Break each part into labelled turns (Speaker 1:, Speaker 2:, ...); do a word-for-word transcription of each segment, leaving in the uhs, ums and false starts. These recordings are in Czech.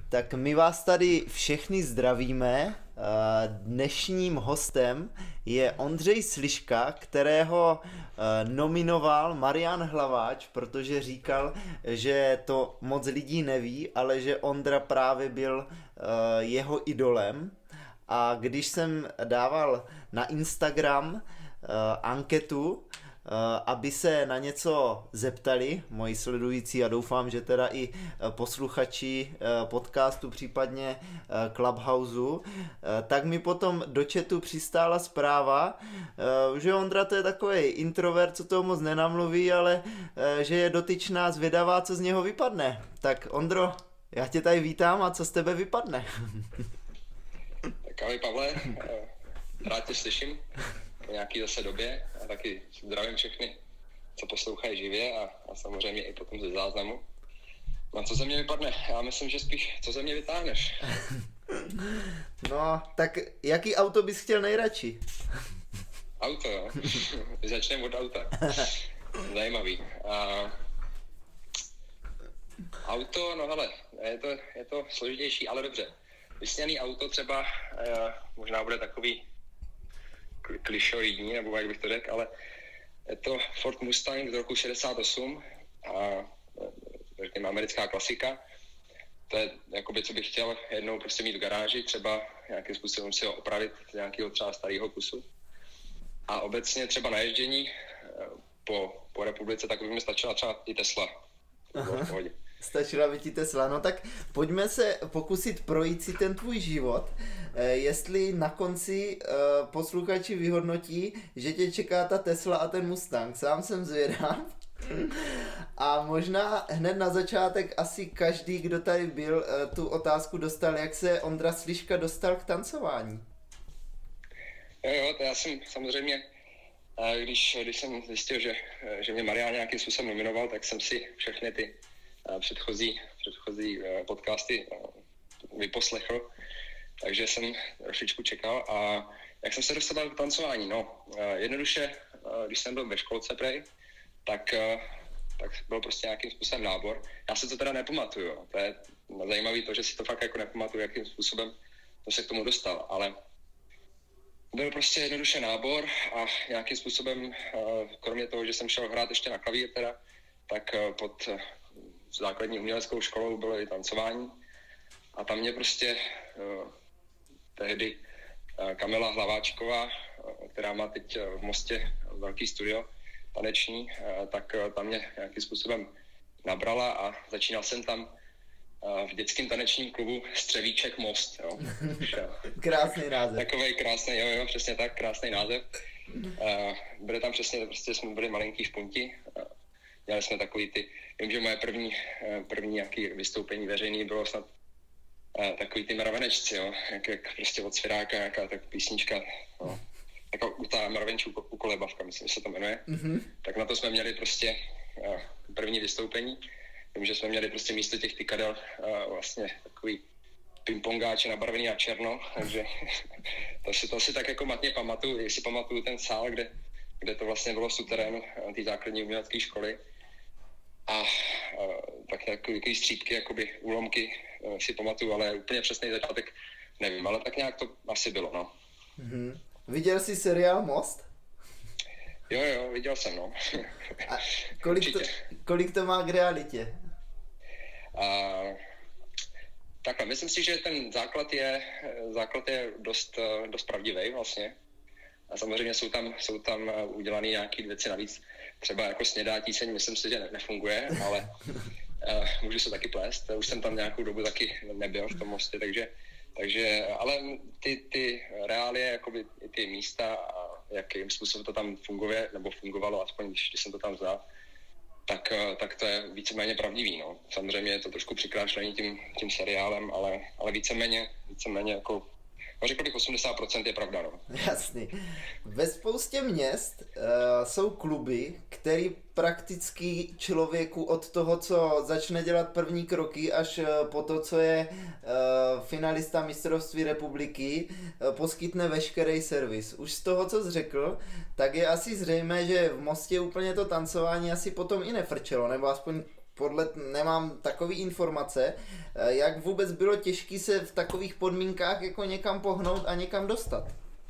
Speaker 1: Tak my vás tady všechny zdravíme. Dnešním hostem je Ondřej Sliška, kterého nominoval Marian Hlaváč, protože říkal, že to moc lidí neví, ale že Ondra právě byl jeho idolem. A když jsem dával na Instagram anketu, aby se na něco zeptali moji sledující a doufám, že teda i posluchači podcastu, případně Clubhouseu, tak mi potom do chatu přistála zpráva, že Ondra to je takový introvert, co toho moc nenamluví, ale že je dotyčná zvědavá, co z něho vypadne. Tak Ondro, já tě tady vítám a co z tebe vypadne?
Speaker 2: Tak ahoj Pavle, rád tě slyším po nějaký zase době a taky zdravím všechny, co poslouchají živě a, a samozřejmě i potom ze záznamu. No co ze mě vypadne? Já myslím, že spíš co ze mě vytáhneš.
Speaker 1: No, tak jaký auto bys chtěl nejradši?
Speaker 2: Auto, jo. Začneme od auta. Zajímavý. A... Auto, no hele, je to, je to složitější, ale dobře. Vysněný auto třeba eh, možná bude takový klišoidní, nebo jak bych to řekl, ale je to Ford Mustang z roku šedesát osm a řekněme americká klasika. To je jakoby, co bych chtěl jednou prostě mít v garáži, třeba nějakým způsobem si ho opravit z nějakého třeba starého kusu. A obecně třeba na ježdění po, po republice, tak by mi stačila třeba i Tesla.
Speaker 1: Stačila by ti Tesla. No tak pojďme se pokusit projít si ten tvůj život, e, jestli na konci e, posluchači vyhodnotí, že tě čeká ta Tesla a ten Mustang. Sám jsem zvědav. A možná hned na začátek asi každý, kdo tady byl, e, tu otázku dostal, jak se Ondra Sliška dostal k tancování.
Speaker 2: Jo, jo, to já jsem samozřejmě, když, když jsem zjistil, že, že mě Marian nějakým způsobem nominoval, tak jsem si všechny ty předchozí, předchozí podcasty vyposlechl, takže jsem trošičku čekal a jak jsem se dostal k tancování, no jednoduše, když jsem byl ve školce prej, tak, tak byl prostě nějakým způsobem nábor. Já se to teda nepamatuju, to je zajímavé to, že si to fakt jako nepamatuju, jakým způsobem jsem se k tomu dostal, ale byl prostě jednoduše nábor a nějakým způsobem, kromě toho, že jsem šel hrát ještě na klavír teda, tak pod základní uměleckou školou bylo i tancování a tam mě prostě uh, tehdy uh, Kamila Hlaváčková, uh, která má teď uh, v Mostě velký studio taneční, uh, tak uh, tam mě nějakým způsobem nabrala a začínal jsem tam uh, v dětském tanečním klubu Střevíček Most. Jo.
Speaker 1: Krásný název.
Speaker 2: Takovej krásný, jo, jo, přesně tak, krásný název. Uh, byli tam přesně, prostě jsme byli malinký špunti. Uh, Měli jsme takový ty, vím, že moje první, první nějaké vystoupení veřejný bylo snad uh, takový ty mravenečci, jo, jak, jak prostě od Svěráka, nějaká tak písnička, no, taková ta mravenčů ukolebavka, myslím, že se to jmenuje, mm-hmm. Tak na to jsme měli prostě uh, první vystoupení, vím, že jsme měli prostě místo těch tykadel uh, vlastně takový pingpongáče nabarvený na černo, takže to si, to si tak jako matně pamatuju, jestli pamatuju ten sál, kde, kde to vlastně bylo suterén té základní umělecké školy. A uh, tak nějaké střípky, jakoby úlomky uh, si pamatuju, ale úplně přesný začátek nevím, ale tak nějak to asi bylo, no.
Speaker 1: Mm-hmm. Viděl jsi seriál Most?
Speaker 2: Jo, jo, viděl jsem, no.
Speaker 1: A kolik, to, kolik to má k realitě?
Speaker 2: Uh, takhle, myslím si, že ten základ je, základ je dost, dost pravdivý vlastně. A samozřejmě jsou tam, jsou tam udělané nějaké věci navíc. Třeba jako snědá tíseň, myslím si, že ne, nefunguje, ale uh, můžu se taky plést. Už jsem tam nějakou dobu taky nebyl v tom Mostě, takže, takže ale ty, ty reálie, jakoby i ty místa a jakým způsobem to tam funguje, nebo fungovalo, aspoň když, když jsem to tam znal, tak, tak to je víceméně pravdivý. No. Samozřejmě je to trošku přikrášlení tím, tím seriálem, ale, ale víceméně, víceméně jako no, řekl bych osmdesát procent je pravda, no.
Speaker 1: Jasný. Ve spoustě měst uh, jsou kluby, který prakticky člověku od toho, co začne dělat první kroky, až uh, po to, co je uh, finalista mistrovství republiky, uh, poskytne veškerý servis. Už z toho, co jsi řekl, tak je asi zřejmé, že v Mostě úplně to tancování asi potom i nefrčelo, nebo aspoň podle, nemám takový informace, jak vůbec bylo těžké se v takových podmínkách jako někam pohnout a někam dostat?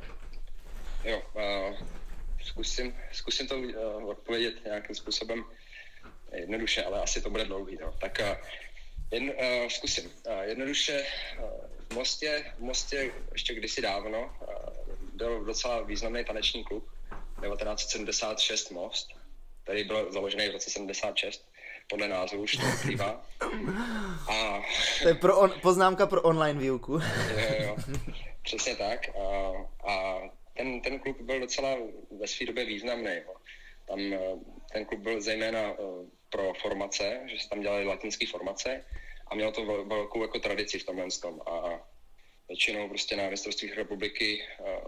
Speaker 2: Jo, uh, zkusím, zkusím to uh, odpovědět nějakým způsobem jednoduše, ale asi to bude dlouhý. No. Tak uh, jedno, uh, zkusím. Uh, jednoduše uh, v Mostě, v Mostě ještě kdysi dávno uh, byl docela významný taneční klub, devatenáct set sedmdesát šest Most, který byl založený v roce sedmdesát šest, podle názvu už to vyplývá. A...
Speaker 1: To je pro on, poznámka pro online výuku.
Speaker 2: Jo, jo, přesně tak. A, a ten, ten klub byl docela ve své době významný. Jo. Tam ten klub byl zejména pro formace, že se tam dělali latinské formace a mělo to velkou jako tradici v tomhle tom. A většinou prostě na mistrovstvích republiky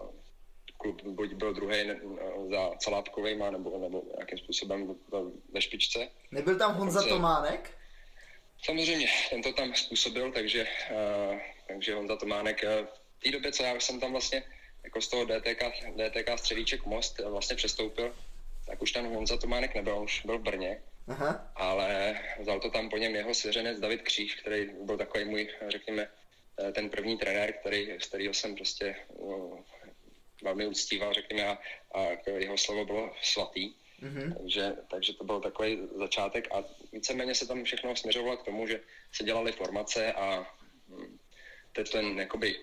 Speaker 2: klub buď byl druhý za Calápkovejma, nebo, nebo nějakým způsobem ve špičce.
Speaker 1: Nebyl tam Honza Tománek?
Speaker 2: Samozřejmě, ten to tam způsobil, takže, uh, takže Honza Tománek uh, v té době, co já jsem tam vlastně jako z toho D T K, D T K Střevíček Most vlastně přestoupil, tak už tam Honza Tománek nebyl, už byl v Brně. Aha. Ale vzal to tam po něm jeho svěřenec David Kříž, který byl takový můj, řekněme, ten první trenér, který, z kterého jsem prostě uh, velmi uctíval, řekněme, a, a jeho slovo bylo svatý. Mm-hmm. Takže, takže to byl takový začátek a víceméně se tam všechno směřovalo k tomu, že se dělaly formace a teď ten jakoby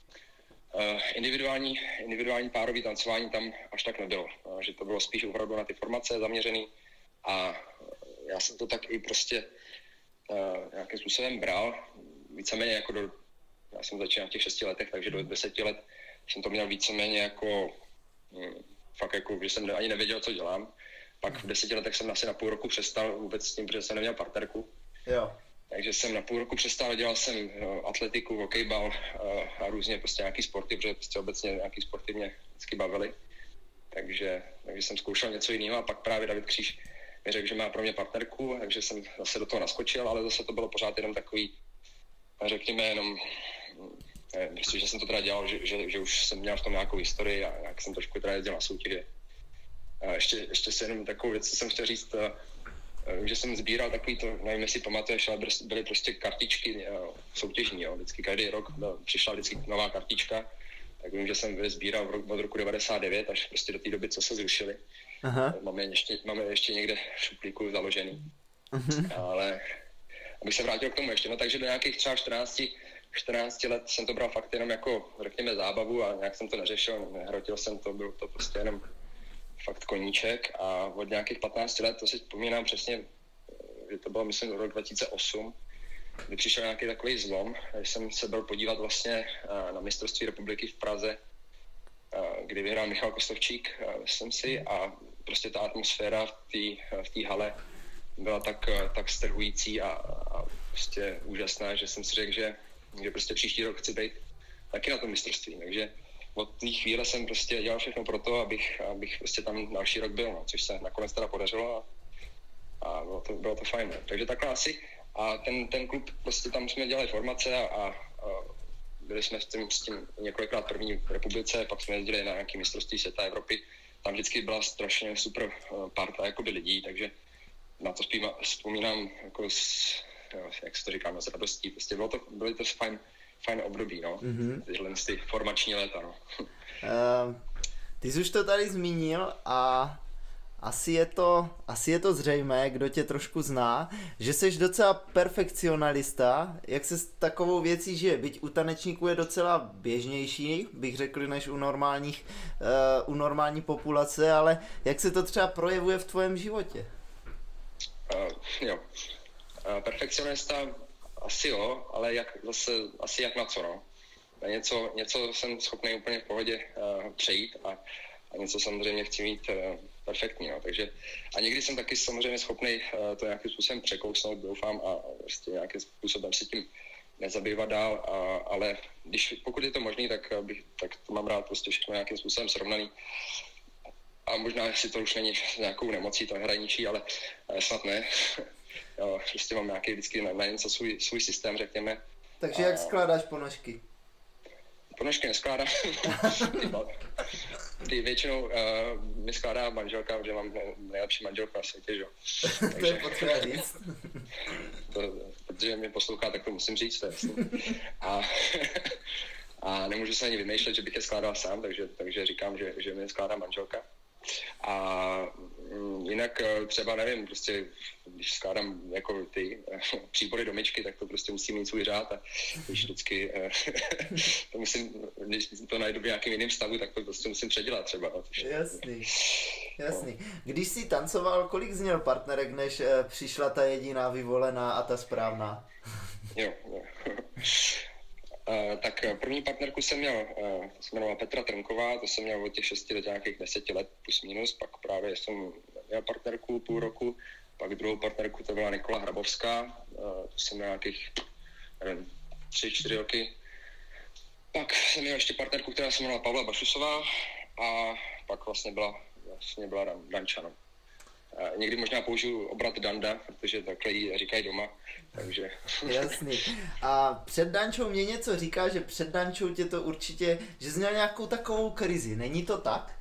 Speaker 2: uh, individuální, individuální párový tancování tam až tak nebylo. Uh, že to bylo spíš opravdu na ty formace zaměřený a já jsem to tak i prostě uh, nějakým způsobem bral, víceméně jako do, já jsem začínal v těch šesti letech, takže do deseti let jsem to měl víceméně jako hm, fakt jako, že jsem ani nevěděl, co dělám. Pak v deseti letech jsem asi na půl roku přestal vůbec s tím, protože jsem neměl partnerku.
Speaker 1: Jo.
Speaker 2: Takže jsem na půl roku přestal, dělal jsem uh, atletiku, hokejbal uh, a různě prostě nějaký sporty, protože prostě obecně nějaký sporty mě vždycky bavily. Takže, takže jsem zkoušel něco jiného a pak právě David Kříž mi řekl, že má pro mě partnerku, takže jsem zase do toho naskočil, ale zase to bylo pořád jenom takový, řekněme jenom, nevím, prostě, že jsem to teda dělal, že, že, že už jsem měl v tom nějakou historii a jak jsem trošku teda jezdil na soutěže. A ještě, ještě si jenom takovou věc, co jsem chtěl říct, že jsem sbíral takový to, nevím, jestli pamatuješ, ale byly prostě kartičky soutěžní, jo. Vždycky každý rok přišla vždycky nová kartička, tak vím, že jsem sbíral od roku devadesát devět až prostě do té doby, co se zrušily. Máme ještě, máme ještě někde v šuplíku založený. Aha. Ale abych se vrátil k tomu ještě, no takže do nějakých třeba čtrnácti let jsem to bral fakt jenom jako, řekněme, zábavu a nějak jsem to neřešil, nehrotil jsem to, byl to prostě jenom fakt koníček a od nějakých patnácti let, to si vzpomínám přesně, že to bylo myslím rok dva tisíce osm, kdy přišel nějaký takový zlom, když jsem se byl podívat vlastně na mistrovství republiky v Praze, kdy vyhrál Michal Kostovčík, myslím si, a prostě ta atmosféra v té hale byla tak, tak strhující a, a prostě úžasná, že jsem si řekl, že, že prostě příští rok chci být taky na tom mistrovství, takže od té chvíle jsem prostě dělal všechno pro to, abych, abych prostě tam další rok byl, no, což se nakonec teda podařilo a, a bylo, to, bylo to fajn. No. Takže takhle asi. A ten, ten klub, prostě tam jsme dělali formace a, a, a byli jsme s tím, s tím několikrát první v republice, pak jsme jezdili na nějaké mistrovství světa Evropy. Tam vždycky byla strašně super parta jakoby lidí, takže na to zpíma, vzpomínám jako s, jo, jak se to říkáme, s radostí. Prostě bylo to, byly to fajn, fajn období, no. Mm-hmm. Tyhle ty formační léta, no.
Speaker 1: uh, ty jsi už to tady zmínil a asi je to, asi je to zřejmé, kdo tě trošku zná, že jsi docela perfekcionalista, jak se s takovou věcí žije, byť u tanečníků je docela běžnější, bych řekl, než u normálních, uh, u normální populace, ale jak se to třeba projevuje v tvém životě?
Speaker 2: Uh, jo, uh, perfekcionista asi jo, ale jak zase, asi jak na co, no. Něco, něco jsem schopný úplně v pohodě uh, přejít a, a něco samozřejmě chci mít uh, perfektní, no. Takže a někdy jsem taky samozřejmě schopný uh, to nějakým způsobem překousnout, doufám, a prostě nějakým způsobem si tím nezabývat dál, a, ale když, pokud je to možný, tak, bych, tak to mám rád prostě všechno nějakým způsobem srovnaný. A možná, jestli to už není s nějakou nemocí, to hraničí, ale snad ne. Jo, prostě mám nějaký vždycky na, na něco svůj, svůj systém, řekněme.
Speaker 1: Takže jak a... skládáš ponožky?
Speaker 2: Ponožky neskládám. ty většinou uh, mi skládá manželka, že mám nejlepší manželku na světě, že?
Speaker 1: To je potřeba říct.
Speaker 2: To, protože mě poslouchá, tak to musím říct, to je jasný. A, a nemůžu se ani vymýšlet, že bych je skládal sám, takže, takže říkám, že, že mi skládá manželka. A jinak třeba nevím, prostě když skládám jako ty příbory do myčky, tak to prostě musí mít svůj řád a když vždycky to musím, když to najdu v nějakým jiném stavu, tak to prostě musím předělat třeba. No.
Speaker 1: Jasný, jasný. Když jsi tancoval, kolik jsi měl partnerek, než přišla ta jediná vyvolená a ta správná?
Speaker 2: Jo, jo. Uh, tak první partnerku jsem měl, uh, to se jmenovala Petra Trnková, to jsem měl od těch šesti do nějakých deseti let plus minus, pak právě jsem měl partnerku půl roku, pak druhou partnerku to byla Nikola Hrabovská, uh, to jsem měl nějakých, nevím, tři, čtyři roky. Pak jsem měl ještě partnerku, která se jmenovala Pavla Bašusová a pak vlastně byla, vlastně byla Dan, Danča, no. Uh, někdy možná použiju obrat Danda, protože takhle jí říkají doma, takže...
Speaker 1: Jasný. A před Dančou mě něco říká, že před Dančou tě to určitě, že jsi měl nějakou takovou krizi, není to tak?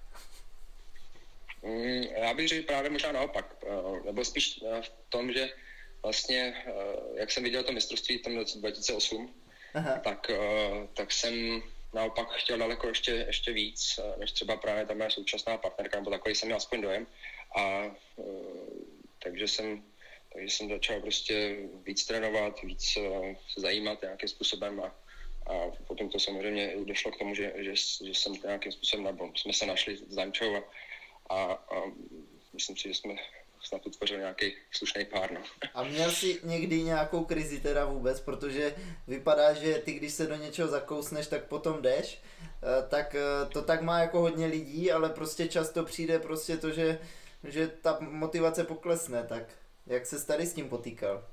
Speaker 2: Mm, já bych řekl právě možná naopak, uh, nebo spíš uh, v tom, že vlastně, uh, jak jsem viděl to mistrovství v tom roce dva tisíce osm, tak, uh, tak jsem naopak chtěl daleko ještě, ještě víc, uh, než třeba právě ta moje současná partnerka, nebo takový jsem měl aspoň dojem. A uh, takže jsem, takže jsem začal prostě víc trénovat, víc uh, se zajímat nějakým způsobem a, a potom to samozřejmě došlo k tomu, že, že, že jsem nějakým způsobem, nebo jsme se našli s Dančou a, a, a myslím si, že jsme snad utvořili nějaký slušný pár. No.
Speaker 1: A měl jsi někdy nějakou krizi teda vůbec, protože vypadá, že ty, když se do něčeho zakousneš, tak potom jdeš, tak to tak má jako hodně lidí, ale prostě často přijde prostě to, že že ta motivace poklesne, tak jak se tady s tím potýkal?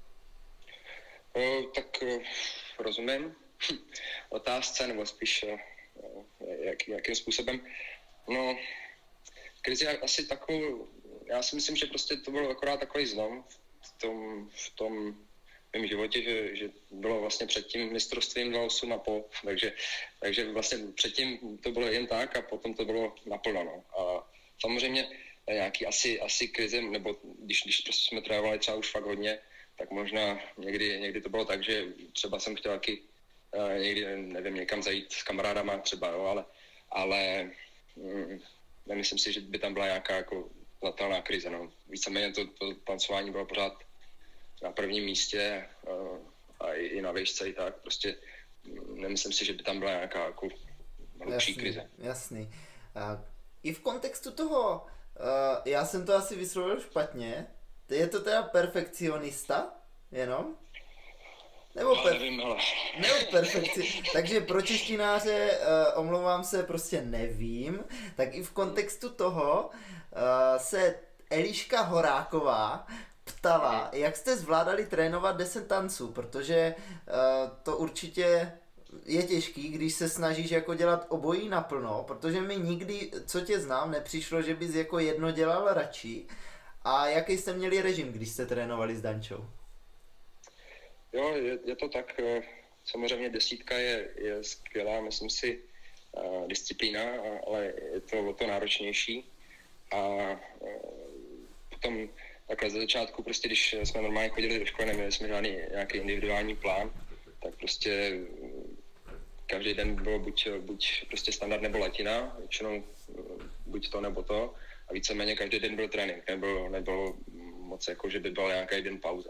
Speaker 2: O, tak o, rozumím otázce, nebo spíš o, jak, jakým způsobem. No, krizi asi takovou, já si myslím, že prostě to bylo akorát takový zlom v tom, v tom mém životě, že, že bylo vlastně před tím mistrovstvím dva tisíce osm a půl, takže, takže vlastně předtím to bylo jen tak a potom to bylo naplno. No. A samozřejmě nějaký asi, asi krize, nebo když, když prostě jsme trénovali třeba už fakt hodně, tak možná někdy, někdy to bylo tak, že třeba jsem chtěl taky uh, někdy, nevím, někam zajít s kamarádama třeba, jo, ale, ale mm, nemyslím si, že by tam byla nějaká jako znatelná krize, no. Víceméně to, to tancování bylo pořád na prvním místě uh, a i, i na výšce i tak, prostě mm, nemyslím si, že by tam byla nějaká jako hlubší krize.
Speaker 1: Jasný. Uh, I v kontextu toho, Uh, já jsem to asi vyslovil špatně. Je to teda perfekcionista? Jenom? Nebo, per...
Speaker 2: nevím, ale...
Speaker 1: Nebo perfekci... Takže pro češtináře, uh, omlouvám se, prostě nevím. Tak i v kontextu toho uh, se Eliška Horáková ptala, jak jste zvládali trénovat deset tanců, protože uh, to určitě je těžký, když se snažíš jako dělat obojí naplno, protože mi nikdy, co tě znám, nepřišlo, že bys jako jedno dělal radši. A jaký jste měli režim, když jste trénovali s Dančou?
Speaker 2: Jo, je, je to tak. Samozřejmě desítka je, je skvělá, myslím si, uh, disciplína, ale je to o to náročnější. A uh, potom takhle ze začátku, prostě když jsme normálně chodili do školy, neměli jsme žádný nějaký individuální plán, tak prostě každý den bylo buď, buď prostě standard nebo latina, většinou buď to nebo to, a víceméně každý den byl trénink, nebylo, nebylo moc jako, že by byl nějaký den pauza.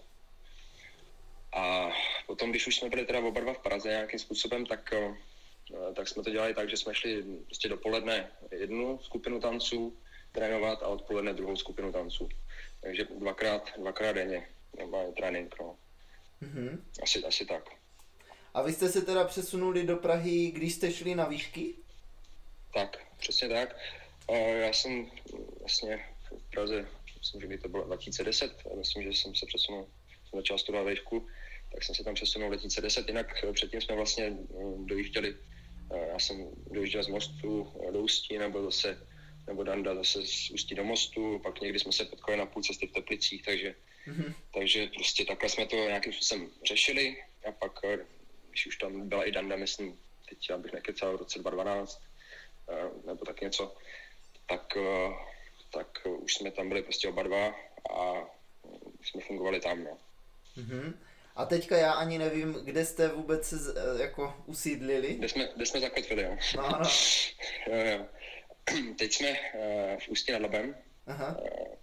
Speaker 2: A potom, když už jsme byli teda oba dva v Praze nějakým způsobem, tak, tak jsme to dělali tak, že jsme šli prostě dopoledne jednu skupinu tanců trénovat a odpoledne druhou skupinu tanců. Takže dvakrát, dvakrát denně normálně trénink, no. Mm-hmm. Asi, asi tak.
Speaker 1: A vy jste se teda přesunuli do Prahy, když jste šli na výšky?
Speaker 2: Tak, přesně tak. Já jsem vlastně v Praze, myslím, že by to bylo dva tisíce deset, myslím, že jsem se přesunul, jsem začal studovat výšku, tak jsem se tam přesunul dva tisíce deset, jinak předtím jsme vlastně dojížděli, já jsem dojížděl z Mostu do Ústí, nebo zase, nebo Danda zase z Ústí do Mostu, pak někdy jsme se potkali na půl cesty v Teplicích, takže, mm-hmm. takže prostě takhle jsme to nějakým způsobem řešili a pak, když už tam byla i Danda, myslím, teď já bych nekecal v roce dva tisíce dvanáct, nebo tak něco, tak, tak už jsme tam byli prostě oba dva a jsme fungovali tam, no.
Speaker 1: Mm-hmm. A teďka já ani nevím, kde jste vůbec se jako usídlili?
Speaker 2: Kde jsme, kde jsme zakotvili, jo.
Speaker 1: No, no.
Speaker 2: jo, jo. Teď jsme uh, v Ústí nad Labem. Aha. Uh,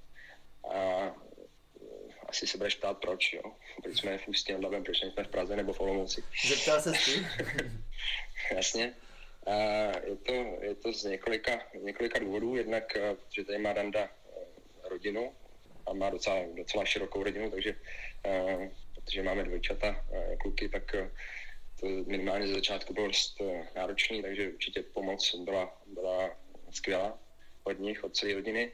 Speaker 2: a asi se budeš ptát, proč, jo. Proč jsme v Ústí nad Labem, proč jsme v Praze nebo v Olomouci.
Speaker 1: Zeptal se ty?
Speaker 2: Jasně. A je to, je to z několika, několika důvodů. Jednak, že tady má Randa rodinu a má docela, docela širokou rodinu, takže uh, protože máme dvojčata uh, kluky, tak uh, to minimálně ze začátku bylo dost uh, náročný, takže určitě pomoc byla, byla skvělá od nich, od celé rodiny.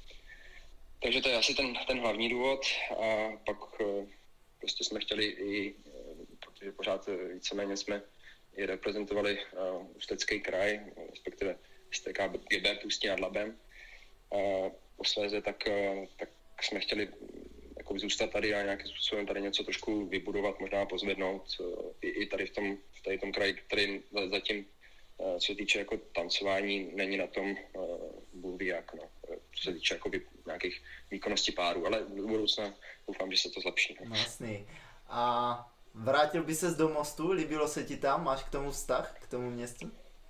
Speaker 2: Takže to je asi ten, ten hlavní důvod. A pak uh, prostě jsme chtěli i, uh, protože pořád víceméně jsme i reprezentovali uh, Ústecký kraj, respektive S T K Gebert Ústí nad Labem. Uh, posléze tak, uh, tak jsme chtěli jako zůstat tady a nějakým způsobem tady něco trošku vybudovat, možná pozvednout uh, i, i tady v tom, v tady tom kraji, který zatím, uh, co se týče jako tancování, není na tom uh, bůh ví jak, no, co se týče jako nějakých výkonností párů, ale do budoucna doufám, že se to zlepší. No.
Speaker 1: Jasný. A vrátil by ses do Mostu? Líbilo se ti tam? Máš k tomu vztah, k tomu městu?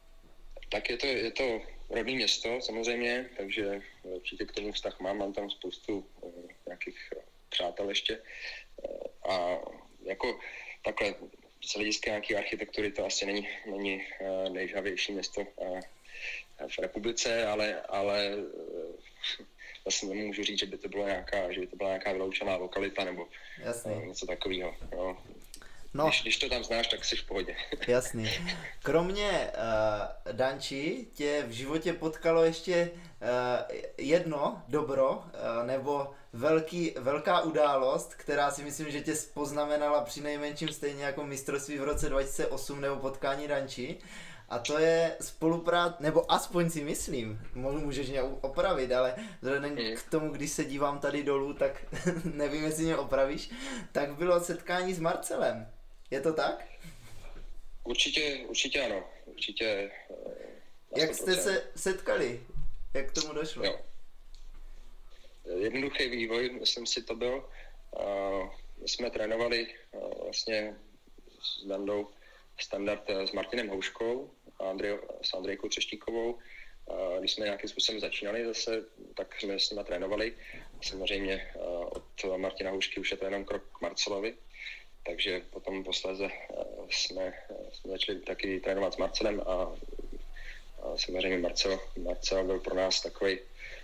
Speaker 2: Tak je to, je to rodné město samozřejmě, takže určitě k tomu vztah mám, mám tam spoustu uh, nějakých uh, přátel ještě. Uh, a jako takhle, z hlediska nějaké architektury to asi není, není uh, nejžavější město uh, v republice, ale, ale uh, zase nemůžu říct, že by to byla nějaká, že by to byla nějaká vyloučená lokalita nebo uh, něco takového. No. No. Když, když to tam znáš, tak jsi v pohodě.
Speaker 1: Jasný. Kromě uh, Danči tě v životě potkalo ještě uh, jedno dobro, uh, nebo velký, velká událost, která si myslím, že tě poznamenala přinejmenším stejně jako mistrovství v roce dva tisíce osm nebo potkání Danči. A to je spolupráce, nebo aspoň si myslím, můžeš mě opravit, ale vzhledem k tomu, když se dívám tady dolů, tak nevím, jestli mě opravíš, tak bylo setkání s Marcelem. Je to tak?
Speaker 2: Určitě, určitě ano. Určitě.
Speaker 1: Jak jste se setkali? Jak k tomu došlo?
Speaker 2: Jo. Jednoduchý vývoj, myslím si to byl. My jsme trénovali vlastně s Dandou standard s Martinem Houškou a Andrej, s Andrejkou Třeštíkovou. Když jsme nějakým způsobem začínali zase, tak jsme s nimi trénovali. Samozřejmě od Martina Houšky už je to jenom krok k Marcelovi. Takže potom posléze jsme, jsme začali taky trénovat s Marcelem a, a samozřejmě Marcel, Marcel byl pro nás takový,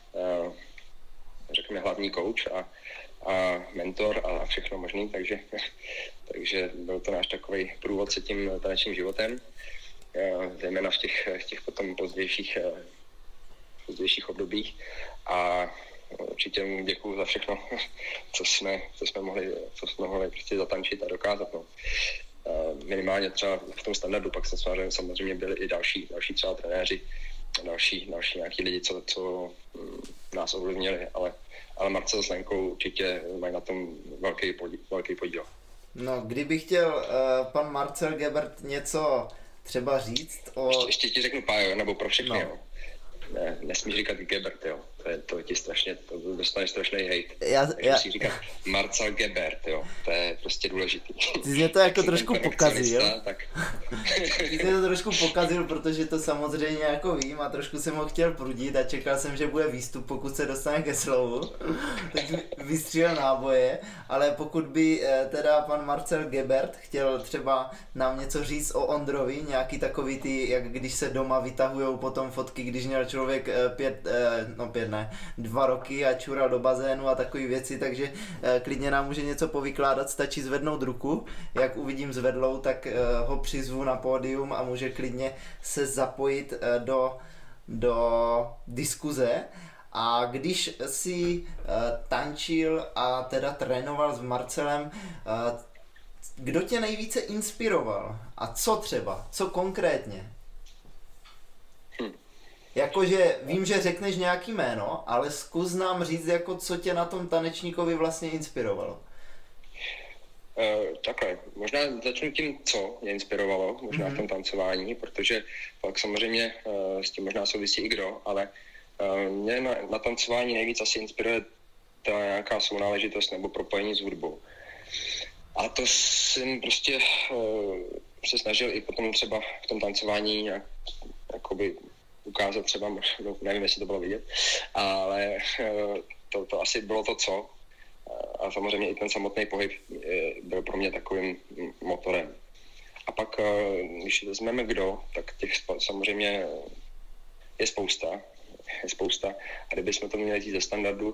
Speaker 2: řekněme, hlavní coach a, a mentor a všechno možný, takže, takže byl to náš takový průvodce tím tanečním životem, zejména v těch, v těch potom pozdějších, pozdějších obdobích a určitě mu děkuju za všechno, co jsme, co jsme mohli, co jsme mohli prostě zatančit a dokázat. No. Minimálně třeba v tom standardu, pak jsme samozřejmě byli i další, další třeba trenéři, další, další nějaký lidi, co, co nás ovlivnili, ale, ale Marcel s Lenkou určitě mají na tom velký podíl. Velký podíl.
Speaker 1: No, kdyby chtěl uh, pan Marcel Gebert něco třeba říct o...
Speaker 2: Ještě, ještě ti řeknu pár, nebo pro všechny, no. Jo. Ne, nesmíš říkat Gebert, jo. To, je, to ti strašně, to dostane strašný hate.
Speaker 1: Já, já...
Speaker 2: Musíš říkat Marcel Gebert, jo. To je prostě důležitý.
Speaker 1: Ty jsi mě to jako trošku pokazil.
Speaker 2: Tak...
Speaker 1: Ty jsi mě to trošku pokazil, protože to samozřejmě jako vím a trošku jsem ho chtěl prudit a čekal jsem, že bude výstup, pokud se dostane ke slovu. Tak vystřílel náboje, ale pokud by teda pan Marcel Gebert chtěl třeba nám něco říct o Ondrovi, nějaký takový ty, jak když se doma vytahujou potom fotky, když měl člověk pět, no pět ne, dva roky a čural do bazénu a takové věci, takže klidně nám může něco povykládat, stačí zvednout ruku, jak uvidím zvedlou, tak ho přizvu na pódium a může klidně se zapojit do, do diskuze. A když si tančil a teda trénoval s Marcelem, kdo tě nejvíce inspiroval? A co třeba? Co konkrétně? Jakože vím, že řekneš nějaký jméno, ale zkus nám říct, jako co tě na tom tanečníkovi vlastně inspirovalo.
Speaker 2: Uh, takhle, možná začnu tím, co mě inspirovalo, možná mm-hmm. v tom tancování, protože pak samozřejmě uh, s tím možná souvisí i kdo, ale uh, mě na, na tancování nejvíc asi inspiruje ta nějaká sounáležitost nebo propojení s hudbou. A to jsem prostě uh, se snažil i potom třeba v tom tancování nějak, jakoby ukázat třeba, no, nevím, jestli to bylo vidět, ale uh, to, to asi bylo to, co. A samozřejmě i ten samotný pohyb byl pro mě takovým motorem. A pak, když vezmeme kdo, tak těch samozřejmě je spousta. Je spousta. A kdybychom to měli říct ze standardu,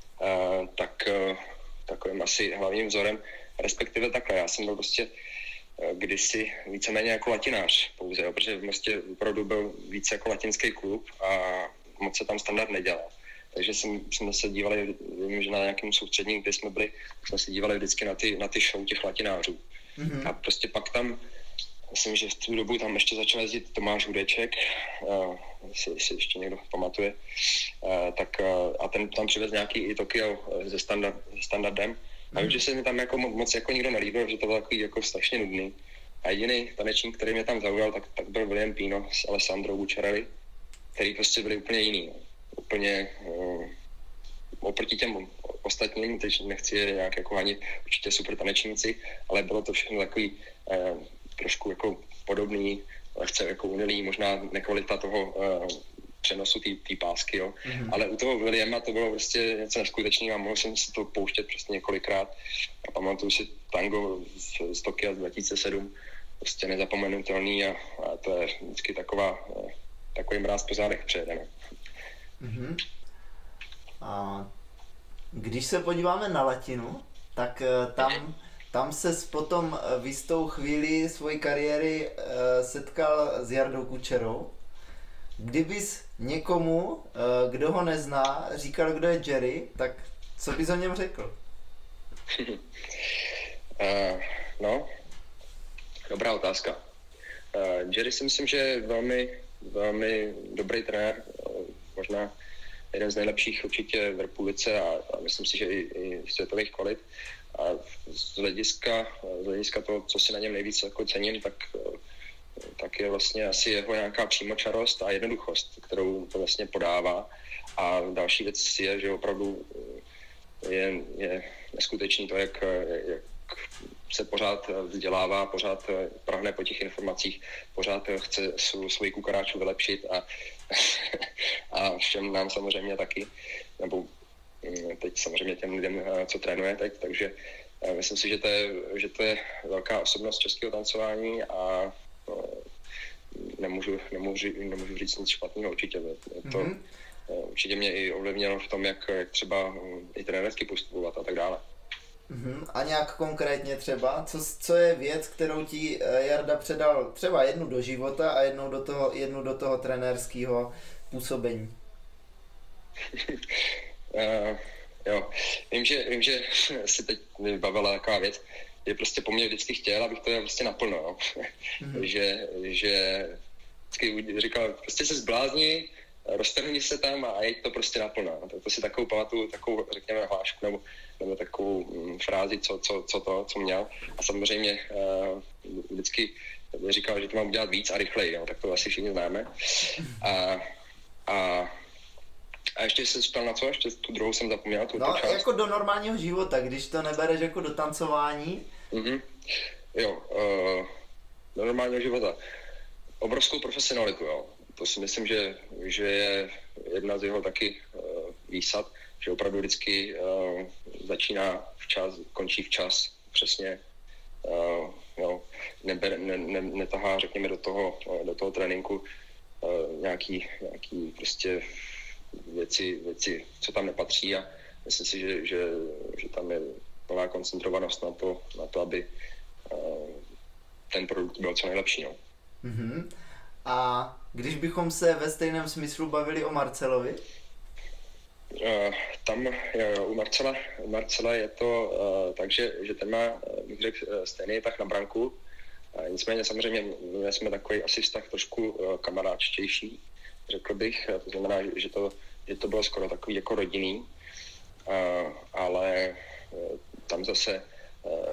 Speaker 2: tak takovým asi hlavním vzorem, respektive takhle, já jsem byl prostě kdysi víceméně jako latinář pouze, jo, protože v Mostě opravdu byl více jako latinský klub a moc se tam standard nedělal. Takže jsem, jsme se dívali, vím, že na nějakém soustřední, kde jsme byli, jsme se dívali vždycky na ty, na ty show těch latinářů. Mm-hmm. A prostě pak tam, myslím, že v tu dobu tam ještě začal jezdit Tomáš Hudeček, uh, jestli si ještě někdo pamatuje, uh, tak, uh, a ten tam přivez nějaký i Tokio uh, se, standard, se standardem. Mm-hmm. A vím, že se mi tam jako moc jako nikdo nelíbil, že to bylo takový jako strašně nudný. A jediný tanečník, který mě tam zaujal, tak, tak byl William Pino s Alessandrou Bucciarelli, který prostě byli úplně jiný. No. Úplně uh, oproti těm ostatním, teď nechci je nějak jako hanit, určitě super tanečníci, ale bylo to všechno takový uh, trošku jako podobný, lehce jako unilý, možná nekvalita toho uh, přenosu té pásky, jo. Mm-hmm. Ale u toho Williama to bylo prostě něco neskutečného a mohl jsem si to pouštět prostě několikrát. A pamatuju si tango z, z Tokia dva tisíce sedm, prostě nezapomenutelný a, a to je vždycky taková, uh, takový mráz po zádech přejede, no.
Speaker 1: Mm-hmm. A když se podíváme na latinu, tak tam, tam ses potom v jistou chvíli svojí kariéry setkal s Jardou Kučerou. Kdybys někomu, kdo ho nezná, říkal, kdo je Jerry, tak co bys o něm řekl?
Speaker 2: uh, no, dobrá otázka. Uh, Jerry si myslím, že je velmi, velmi dobrý trenér, možná jeden z nejlepších určitě v republice a, a myslím si, že i, i světových kvalit. A z hlediska, z hlediska toho, co si na něm nejvíc jako cením, tak, tak je vlastně asi jeho nějaká přímočarost a jednoduchost, kterou to vlastně podává. A další věc je, že opravdu je, je neskutečný to, jak, jak se pořád vzdělává, pořád prahne po těch informacích, pořád chce svoji kukaráču vylepšit a, a všem nám samozřejmě taky, nebo teď samozřejmě těm lidem, co trénuje teď, takže myslím si, že to je, že to je velká osobnost českého tancování a no, nemůžu, nemůžu, nemůžu říct nic špatného určitě. To mm-hmm. určitě mě i ovlivnilo v tom, jak, jak třeba i trenérsky postupovat a tak dále.
Speaker 1: Uhum. A nějak konkrétně třeba, co, co je věc, kterou ti Jarda předal třeba jednu do života a jednou do toho, jednu do toho trenérského působení?
Speaker 2: uh, jo, vím, že, vím, že si teď vybavila taková věc, že prostě po mně vždycky chtěl, abych to je prostě naplno, jo. Mm-hmm. že, že vždycky říkal, prostě se zblázni, roztrhni se tam a jeď to prostě naplno. To, to si takovou pamatuju, takovou, řekněme, hlášku nebo, nebo takovou mm, frázi, co, co, co to, co měl. A samozřejmě uh, vždycky říkal, že to mám udělat víc a rychleji, jo. Tak to asi všichni známe. A, a, a ještě se ptal na co? Ještě tu druhou jsem zapomněl. Tu,
Speaker 1: no,
Speaker 2: tu část.
Speaker 1: Jako do normálního života, když to nebereš jako do tancování.
Speaker 2: Mm-hmm. Jo, uh, do normálního života. Obrovskou profesionalitu, jo. To si myslím, že, že je jedna z jeho taky uh, výsad, že opravdu vždycky uh, začíná včas, končí včas, přesně. Uh, jo, neber, ne, ne, netahá, řekněme, do toho, do toho tréninku uh, nějaký, nějaký prostě věci, věci, co tam nepatří a myslím si, že, že, že tam je plná koncentrovanost na to, na to aby uh, ten produkt byl co nejlepší. No.
Speaker 1: Mm-hmm. A když bychom se ve stejném smyslu bavili o Marcelovi?
Speaker 2: Uh, tam jo, u Marcela, u Marcela je to uh, tak, že, že ten má, bych řekl, stejný tah na branku. Uh, nicméně samozřejmě my jsme takový asi vztah trošku uh, kamarádštější, řekl bych. To znamená, že, že, to, že to bylo skoro takový jako rodinný. Uh, ale uh, tam zase uh,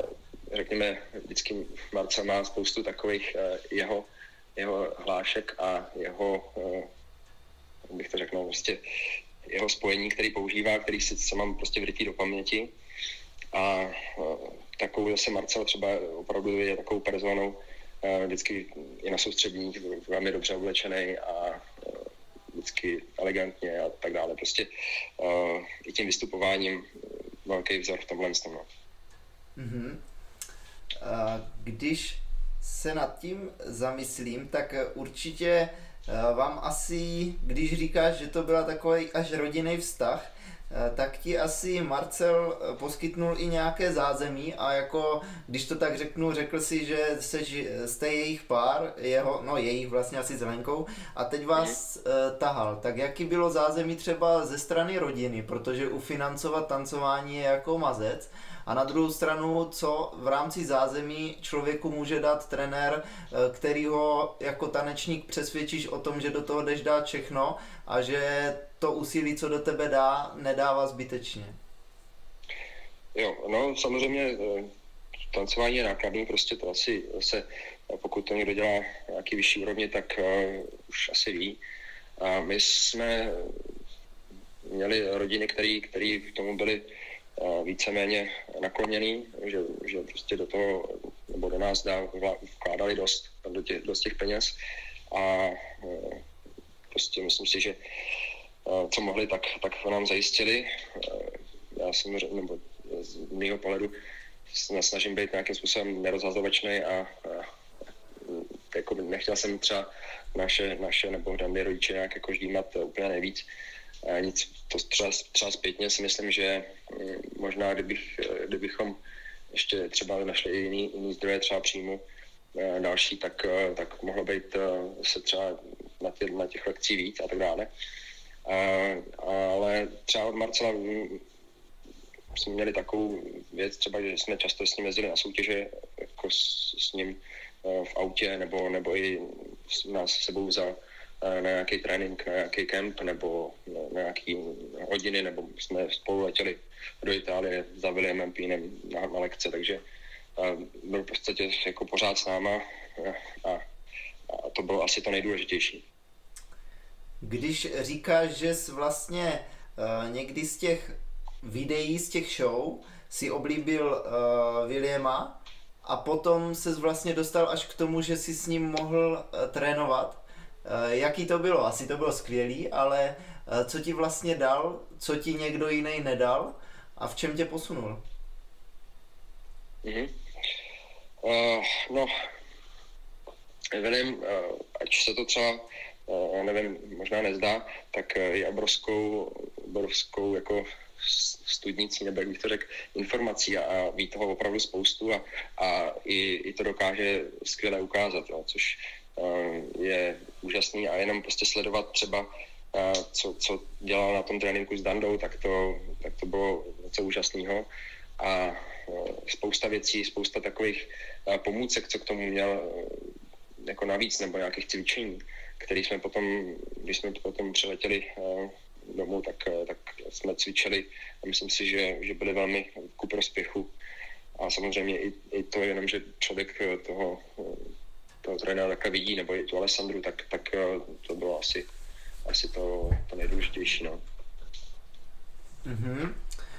Speaker 2: řekněme, vždycky Marcel má spoustu takových jeho, jeho hlášek a jeho, bych to řekl, prostě jeho spojení, který používá, který si se mám prostě vrytý do paměti. A takovou zase Marcel třeba opravdu je takovou personou, vždycky i na soustředních, velmi dobře oblečený a vždycky elegantně a tak dále. Prostě i tím vystupováním velký vzor v tomhle stavu.
Speaker 1: Mm-hmm. Když se nad tím zamyslím, tak určitě vám asi, když říkáš, že to byla takový až rodinný vztah, tak ti asi Marcel poskytnul i nějaké zázemí a jako, když to tak řeknu, řekl si, že jste jejich pár, jeho, no jejich vlastně asi s Lenkou a teď vás mm. tahal. Tak jaký bylo zázemí třeba ze strany rodiny, protože ufinancovat tancování je jako mazec. A na druhou stranu, co v rámci zázemí člověku může dát trenér, který ho jako tanečník přesvědčíš o tom, že do toho jdeš dát všechno a že to úsilí, co do tebe dá, nedává zbytečně.
Speaker 2: Jo, no samozřejmě tancování je nákladný, prostě to asi se, pokud to někdo dělá nějaký vyšší úrovni, tak uh, už asi ví. A my jsme měli rodiny, který, který k tomu byli víceméně nakloněný, že, že prostě do toho, nebo do nás dá, vkládali dost, do těch, dost těch peněz a prostě myslím si, že co mohli, tak, tak nám zajistili. Já jsem, nebo z mého pohledu se snažím být nějakým způsobem nerozhazovačný a, a jako nechtěl jsem třeba naše, naše nebo dandy rodiče nějak jako ždímat úplně nejvíc. A nic, to třeba, třeba zpětně si myslím, že možná kdybych, kdybychom ještě třeba našli jiný, jiný zdroje třeba příjmu další, tak, tak mohlo být se třeba na, tě, na těch lekcí víc a tak dále. A, ale třeba od Marcela jsme měli takovou věc, třeba, že jsme často s ním jezdili na soutěže, jako s, s ním v autě, nebo, nebo i nás s sebou vzal na nějaký trénink, na nějaký kemp, nebo na nějaký hodiny, nebo jsme spolu letěli do Itálie za Williamem Pínem na, na lekce, takže byl v podstatě jako pořád s náma a, a to bylo asi to nejdůležitější.
Speaker 1: Když říkáš, že jsi vlastně uh, někdy z těch videí, z těch show si oblíbil uh, Williama a potom ses vlastně dostal až k tomu, že jsi s ním mohl uh, trénovat. Uh, jaký to bylo? Asi to bylo skvělý, ale uh, co ti vlastně dal, co ti někdo jiný nedal a v čem tě posunul?
Speaker 2: Mm-hmm. Uh, no, William, uh, ať se to třeba uh, nevím, možná nezdá, tak je obrovskou, obrovskou jako studnicí, nebo jak bych to řekl, informací a, a ví toho opravdu spoustu a, a i, i to dokáže skvěle ukázat, jo, což uh, je úžasný a jenom prostě sledovat třeba, uh, co, co dělal na tom tréninku s Dandou, tak to, tak to bylo něco úžasného a uh, spousta věcí, spousta takových uh, pomůcek, co k tomu měl uh, jako navíc, nebo nějakých cvičení, které jsme potom, když jsme potom přiletěli uh, domů, tak, tak jsme cvičili a myslím si, že, že byli velmi ku prospěchu. A samozřejmě i, i to jenom, že člověk toho, toho trenéra takhle vidí, nebo i tu Alessandru, tak, tak to bylo asi, asi to, to nejdůležitější. No.
Speaker 1: Mm-hmm.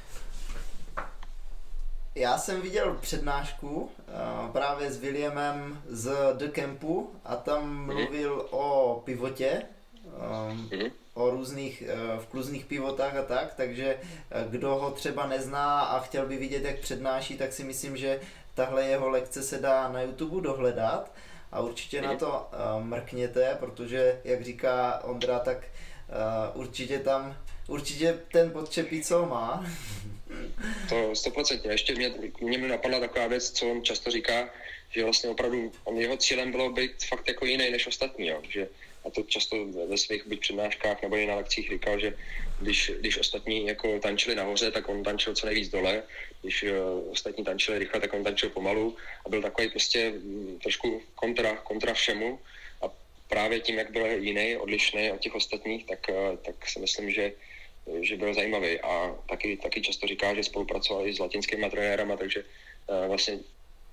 Speaker 1: Já jsem viděl přednášku uh, právě s Williamem z The Campu a tam mluvil mm-hmm. o pivotě, um, mm-hmm. o různých uh, vkluzných pivotách a tak, takže uh, kdo ho třeba nezná a chtěl by vidět, jak přednáší, tak si myslím, že tahle jeho lekce se dá na YouTube dohledat a určitě mm-hmm. na to uh, mrkněte, protože, jak říká Ondra, tak uh, určitě tam, určitě ten podčepícol má.
Speaker 2: To stoprocentně. Ještě mě, mě napadla taková věc, co on často říká, že vlastně opravdu on, jeho cílem bylo být fakt jako jiný než ostatní, jo. Že, a to často ve svých buď přednáškách nebo i na lekcích říkal, že když, když ostatní jako tančili nahoře, tak on tančil co nejvíc dole, když uh, ostatní tančili rychle, tak on tančil pomalu a byl takový prostě m, trošku kontra, kontra všemu a právě tím, jak byl jiný, odlišný od těch ostatních, tak, uh, tak si myslím, že že byl zajímavý a taky, taky často říká, že spolupracoval i s latinskými trenérama, takže uh, vlastně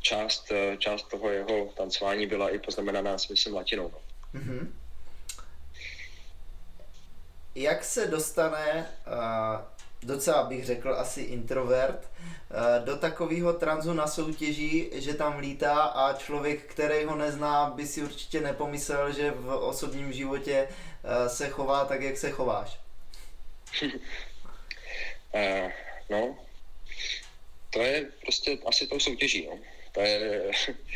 Speaker 2: část, část toho jeho tancování byla i poznamenaná, si myslím, latinou. No.
Speaker 1: Mm-hmm. Jak se dostane, uh, docela bych řekl asi introvert, uh, do takového tranzu na soutěži, že tam lítá a člověk, který ho nezná, by si určitě nepomyslel, že v osobním životě uh, se chová tak, jak se chováš?
Speaker 2: uh, no, to je prostě asi tou soutěží. No. To je,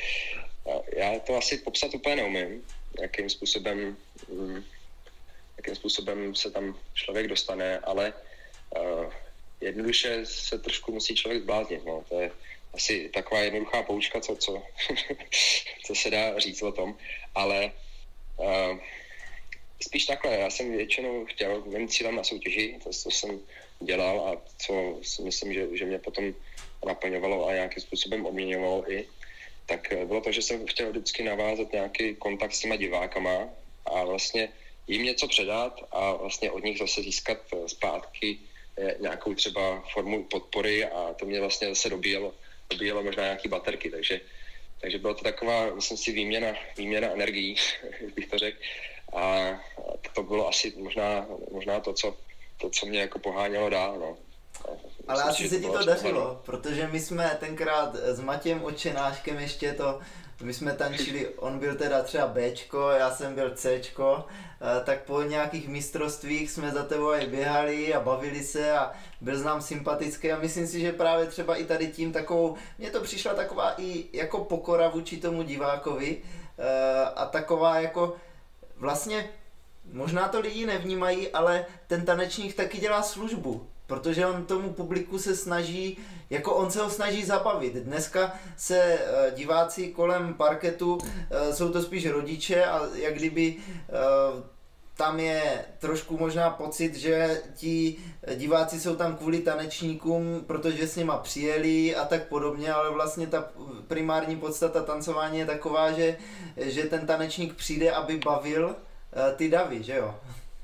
Speaker 2: já to asi popsat úplně neumím, jakým způsobem... Um, jakým způsobem se tam člověk dostane, ale uh, jednoduše se trošku musí člověk zbláznit. No. To je asi taková jednoduchá poučka, co, co, co se dá říct o tom, ale uh, spíš takhle. Já jsem většinou chtěl, mým cílem na soutěži, to, co jsem dělal a co si myslím, že, že mě potom naplňovalo a nějakým způsobem obměňovalo i, tak bylo to, že jsem chtěl vždycky navázat nějaký kontakt s těma divákama a vlastně jim něco předat a vlastně od nich zase získat zpátky nějakou třeba formu podpory a to mě vlastně zase dobíjelo, dobíjelo možná nějaký baterky, takže, takže byla to taková, myslím si, výměna, výměna energií, bych to řekl, a to bylo asi možná, možná to, co, to, co mě jako pohánělo dál, no.
Speaker 1: Ale asi se ti to dařilo, protože my jsme tenkrát s Matějem Odčenáškem ještě to, my jsme tančili, on byl teda třeba Bčko, já jsem byl Cčko, tak po nějakých mistrovstvích jsme za tebou i běhali a bavili se a byl nám sympatický a myslím si, že právě třeba i tady tím takovou, mně to přišla taková i jako pokora vůči tomu divákovi a taková jako vlastně, možná to lidi nevnímají, ale ten tanečník taky dělá službu. Protože on tomu publiku se snaží, jako on se ho snaží zabavit. Dneska se uh, diváci kolem parketu, uh, jsou to spíš rodiče a jak kdyby uh, tam je trošku možná pocit, že ti diváci jsou tam kvůli tanečníkům, protože s nima přijeli a tak podobně, ale vlastně ta primární podstata tancování je taková, že, že ten tanečník přijde, aby bavil uh, ty davy, že jo?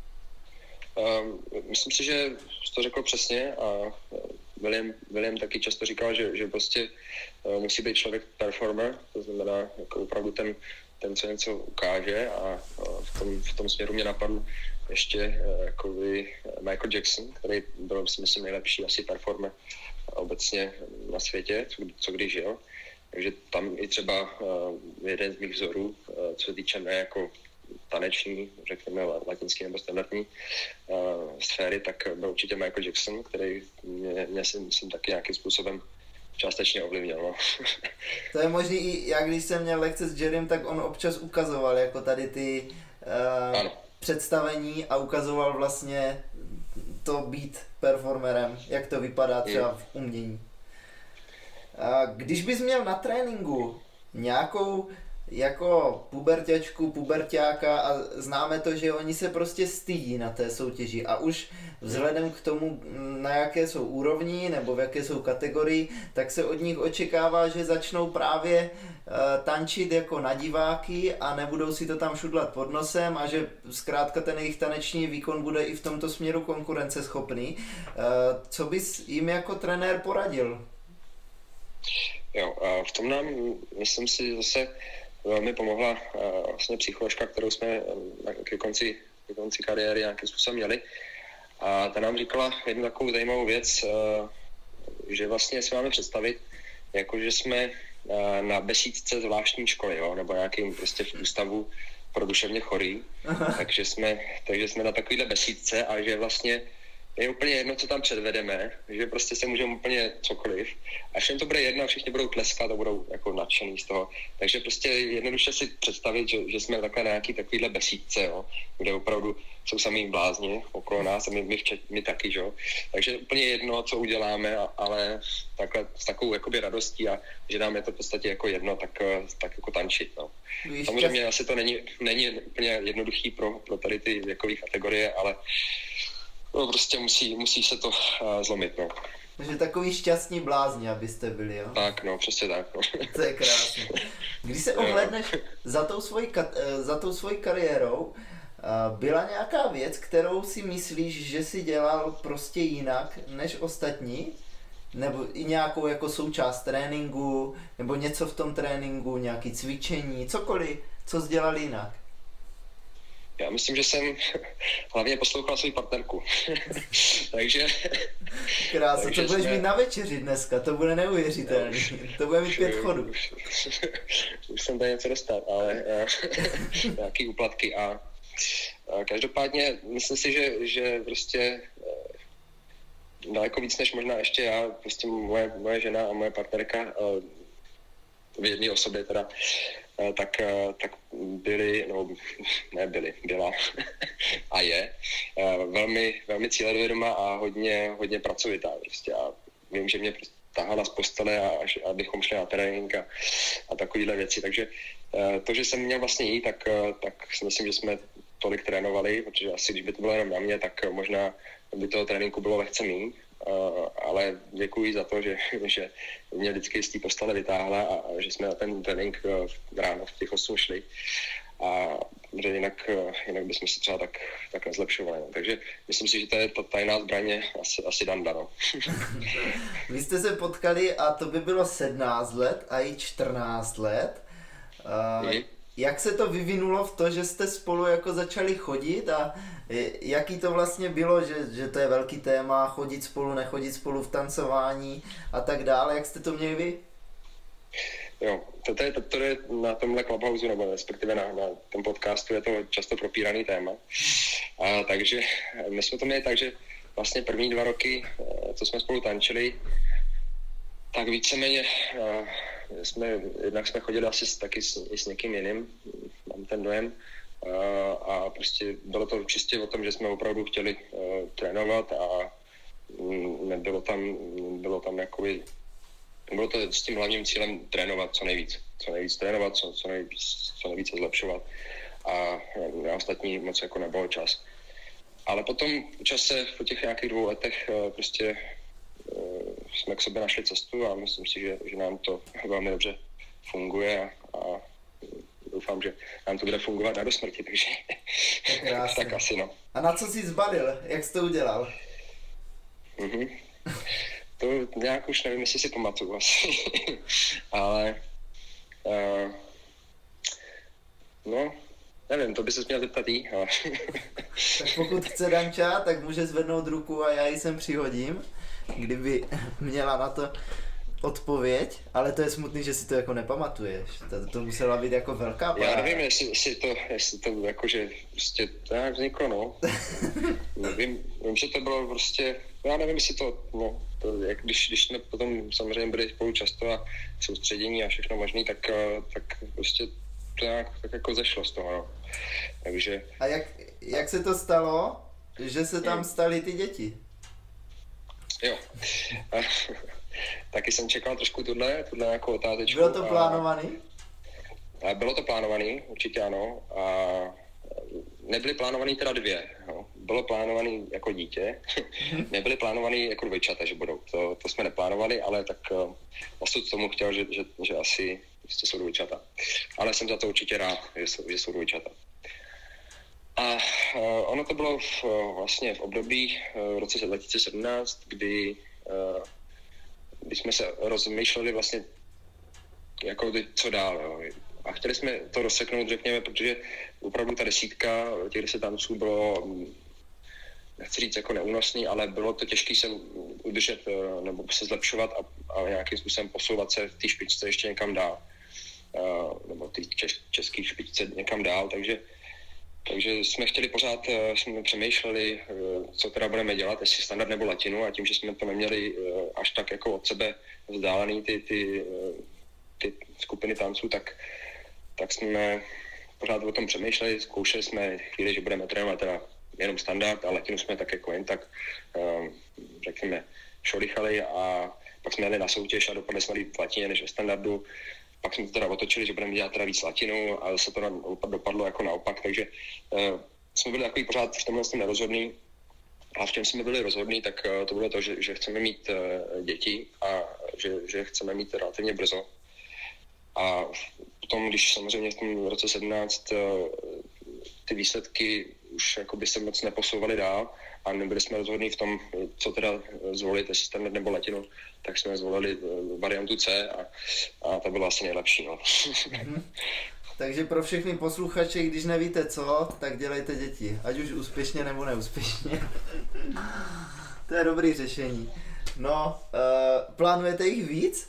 Speaker 2: Um, myslím si, že jsi to řekl přesně a William, William taky často říkal, že, že prostě uh, musí být člověk performer, to znamená jako opravdu ten, ten co něco ukáže a uh, v, tom, v tom směru mě napadl ještě uh, jakoby Michael Jackson, který byl, si myslím, nejlepší asi performer obecně na světě, co, co kdy žil. Takže tam i třeba uh, jeden z mých vzorů, uh, co se týče mé jako taneční, řekněme latinský nebo standardní uh, sféry, tak byl určitě Michael Jackson, který mě, mě si myslím taky nějakým způsobem částečně ovlivnil. No.
Speaker 1: To je možný i, já když jsem měl lekce s Jerrym, tak on občas ukazoval jako tady ty uh, představení a ukazoval vlastně to být performerem, jak to vypadá třeba v umění. Uh, když bys měl na tréninku nějakou jako puberťačku, puberťáka a známe to, že oni se prostě stydí na té soutěži a už vzhledem k tomu, na jaké jsou úrovni nebo v jaké jsou kategorii, tak se od nich očekává, že začnou právě uh, tančit jako na diváky a nebudou si to tam šudlat pod nosem a že zkrátka ten jejich taneční výkon bude i v tomto směru konkurenceschopný. Uh, co bys jim jako trenér poradil?
Speaker 2: Jo, a v tom nám, myslím si, zase velmi pomohla uh, vlastně psycholožka, kterou jsme ke konci, ke konci kariéry nějakým způsobem měli. A ta nám říkala jednu takovou zajímavou věc, uh, že vlastně si máme představit, jako že jsme uh, na besídce zvláštní školy, jo, nebo nějakým prostě v ústavu pro duševně chorý. takže jsme, takže jsme na takovýhle besídce a že vlastně je úplně jedno, co tam předvedeme, že prostě se můžeme úplně cokoliv a všem to bude jedno a všichni budou tleskat a budou jako nadšený z toho. Takže prostě jednoduše si představit, že, že jsme takhle na nějaký takovýhle besídce, jo, kde opravdu jsou samý blázni okolo nás a my, my, včet, my taky, že jo. Takže úplně jedno, co uděláme, ale takhle s takovou jakoby radostí a že nám je to v podstatě jako jedno, tak, tak jako tančit, no. Samozřejmě asi to není, není úplně jednoduchý pro, pro tady ty věkové kategorie, ale no prostě musí, musí se to uh, zlomit, no.
Speaker 1: Takže takový šťastní blázni, abyste byli, jo?
Speaker 2: Tak, no, přesně tak, no.
Speaker 1: To je krásné. Když se ohlédneš za tou svojí, za tou svojí kariérou, byla nějaká věc, kterou si myslíš, že si dělal prostě jinak než ostatní? nebo i nějakou jako součást tréninku, nebo něco v tom tréninku, nějaký cvičení, cokoliv, co jsi dělal jinak?
Speaker 2: Já myslím, že jsem hlavně poslouchal svou partnerku. takže...
Speaker 1: Krásně, to budeš jsme... mít na večeři dneska, to bude neuvěřitelný. To bude mít pět chodů.
Speaker 2: Už, už jsem tady něco dostal, ale nějaký úplatky a, a každopádně myslím si, že, že prostě daleko víc než možná ještě já, prostě moje, moje žena a moje partnerka v jedné osobě teda, tak, tak byli, no ne byli, byla a je velmi, velmi cílevědomá a hodně, hodně pracovitá prostě a vím, že mě prostě tahala z postele a až, abychom šli na trénink a, a takovéhle věci, takže to, že jsem měl vlastně jí, tak, tak si myslím, že jsme tolik trénovali, protože asi když by to bylo jenom na mě, tak možná by toho tréninku bylo lehce míň, uh, ale děkuji za to, že, že mě vždycky z té postele vytáhla a, a že jsme na ten trénink uh, ráno v těch osm šli a že jinak, uh, jinak bychom se třeba tak, tak nezlepšovali. No. Takže myslím si, že to je ta tajná zbraně asi, asi Danda. No.
Speaker 1: Vy jste se potkali a to by bylo sedmnáct let a i čtrnáct let. Uh, mm. Jak se to vyvinulo v to, že jste spolu jako začali chodit a jaký to vlastně bylo, že, že to je velký téma, chodit spolu, nechodit spolu v tancování a tak dále, jak jste to měli vy?
Speaker 2: Jo, to je, to je na tomhle Clubhouse, nebo respektive na, na tom podcastu je to často propíraný téma. A, takže my jsme to měli tak, že vlastně první dva roky, co jsme spolu tančili, tak víceméně jsme, jednak jsme chodili asi s, taky s, i s někým jiným, mám ten dojem, a, a prostě bylo to čistě o tom, že jsme opravdu chtěli uh, trénovat a um, nebylo tam, bylo tam jakoby, bylo to s tím hlavním cílem trénovat co nejvíc, co nejvíc trénovat, co, co, nejvíc, co nejvíce zlepšovat a na ostatní moc jako nebylo čas. Ale potom v čase, po těch nějakých dvou letech uh, prostě jsme k sobě našli cestu a myslím si, že, že nám to velmi dobře funguje a, a doufám, že nám to bude fungovat na do smrti, takže tak, tak asi no.
Speaker 1: A na co jsi zbalil? Jak jsi to udělal?
Speaker 2: Mm-hmm. To nějak už nevím, jestli si pamatuju asi, ale uh, no, nevím, to by se měl zeptat jí, ale...
Speaker 1: Tak pokud chce Danča, tak může zvednout ruku a já ji sem přihodím, kdyby měla na to odpověď, ale to je smutný, že si to jako nepamatuješ. To, to musela být jako velká paráda.
Speaker 2: Já nevím, jestli, jestli to, jestli to jakože prostě to nějak vzniklo, no. vím, vím, že to bylo prostě, já nevím, jestli to, no, to, jak, když, když jsme potom samozřejmě byli spolu často a soustředění a všechno možný, tak, tak prostě to nějak tak jako zešlo z toho, no. Takže...
Speaker 1: A jak, jak se to stalo, že se tam staly ty děti?
Speaker 2: Jo. Taky jsem čekal trošku tuhle, tuhle nějakou otázečku.
Speaker 1: Bylo to plánovaný?
Speaker 2: A, a bylo to plánovaný, určitě ano. A nebyly plánovaný teda dvě. No. Bylo plánovaný jako dítě, nebyly plánovaný jako dvojčata, že budou. To, to jsme neplánovali, ale tak uh, osud tomu chtěl, že, že, že asi prostě jsou dvojčata. Ale jsem za to určitě rád, že jsou, že jsou dvojčata. A uh, ono to bylo v, vlastně v období uh, v roce dva tisíce sedmnáct, kdy, uh, kdy jsme se rozmýšleli vlastně jako co dál. Jo. A chtěli jsme to rozseknout, řekněme, protože opravdu ta desítka těch deset tanců bylo, nechci říct jako neúnosný, ale bylo to těžké se udržet nebo se zlepšovat a, a nějakým způsobem posouvat se v té špičce ještě někam dál. Uh, nebo té čes, české špičce někam dál, takže Takže jsme chtěli pořád, jsme přemýšleli, co teda budeme dělat, jestli standard nebo latinu a tím, že jsme to neměli až tak jako od sebe vzdálený ty, ty, ty skupiny tanců, tak, tak jsme pořád o tom přemýšleli, zkoušeli jsme chvíli, že budeme trénovat teda jenom standard a latinu jsme tak jako jen tak, řekněme, šolichali a pak jsme jeli na soutěž a dopadli jsme líp v latině než ve standardu. Pak jsme to teda otočili, že budeme dělat teda víc latinu a zase to dopadlo jako naopak, takže uh, jsme byli takový pořád v tomhle nerozhodný a v čem jsme byli rozhodný, tak uh, to bylo to, že, že chceme mít uh, děti a že, že chceme mít relativně brzo. A potom, když samozřejmě v tom roce sedmnáct uh, ty výsledky už jakoby se moc neposouvaly dál a nebyli jsme rozhodní v tom, co teda zvolit, jestli standard nebo latinu, tak jsme zvolili variantu C a, a ta byla asi nejlepší. No.
Speaker 1: Mm-hmm. Takže pro všechny posluchače, když nevíte co, tak dělejte děti, ať už úspěšně nebo neúspěšně. To je dobrý řešení. No, uh, plánujete jich víc?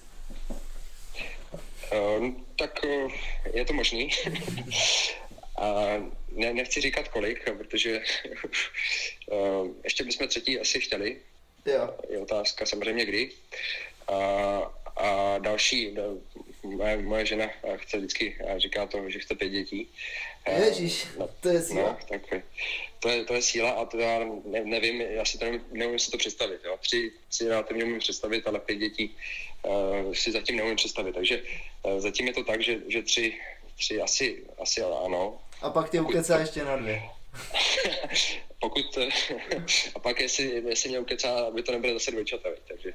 Speaker 2: Uh, tak uh, je to možný. A ne, nechci říkat kolik, protože uh, ještě bychom třetí asi chtěli.
Speaker 1: Jo.
Speaker 2: Je otázka samozřejmě kdy. A, a další, moje, moje žena chce vždycky, říká to, že chce pět dětí.
Speaker 1: Ježíš,
Speaker 2: no,
Speaker 1: to je síla.
Speaker 2: No, tak to je, to je síla a to já ne, nevím, já si to nevím, nevím si to představit. Jo. Tři si relativně umím představit, ale pět dětí uh, si zatím neumím představit. Takže uh, zatím je to tak, že, že tři, tři asi, asi ano.
Speaker 1: A pak tě ukecá ještě na dvě.
Speaker 2: Pokud, a pak jestli, jestli mě ukecá, aby to nebylo zase dvojčata, takže.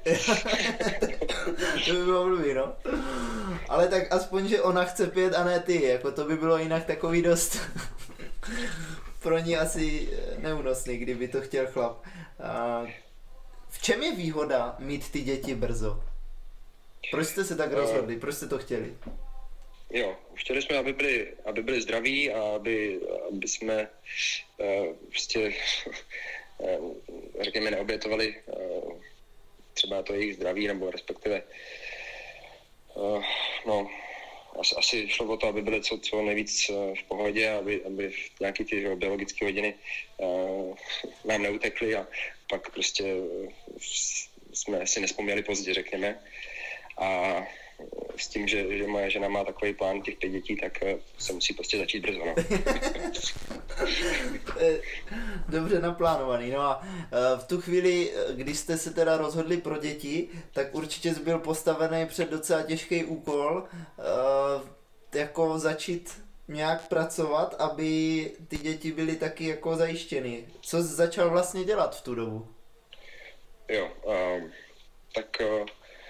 Speaker 1: To by bylo blbý, no. Ale tak aspoň, že ona chce pět a ne ty, jako to by bylo jinak takový dost pro ní asi neúnosný, kdyby to chtěl chlap. A v čem je výhoda mít ty děti brzo? Proč jste se tak rozhodli? Proč jste to chtěli?
Speaker 2: Jo, chtěli jsme, aby byli, aby byli zdraví a aby, aby jsme uh, prostě, uh, řekněme, neobětovali uh, třeba to jejich zdraví, nebo respektive, uh, no, asi, asi šlo o to, aby byli co, co nejvíc uh, v pohodě, aby, aby nějaké ty biologické hodiny uh, nám neutekly a pak prostě uh, jsme si nespomněli pozdě, řekněme. A s tím, že, že moje žena má takový plán těch pět dětí, tak se musí prostě začít brzo, no.
Speaker 1: Dobře naplánovaný, no a v tu chvíli, když jste se teda rozhodli pro děti, tak určitě byl postavený před docela těžký úkol, jako začít nějak pracovat, aby ty děti byly taky jako zajištěny. Co jsi začal vlastně dělat v tu dobu?
Speaker 2: Jo, um, tak uh...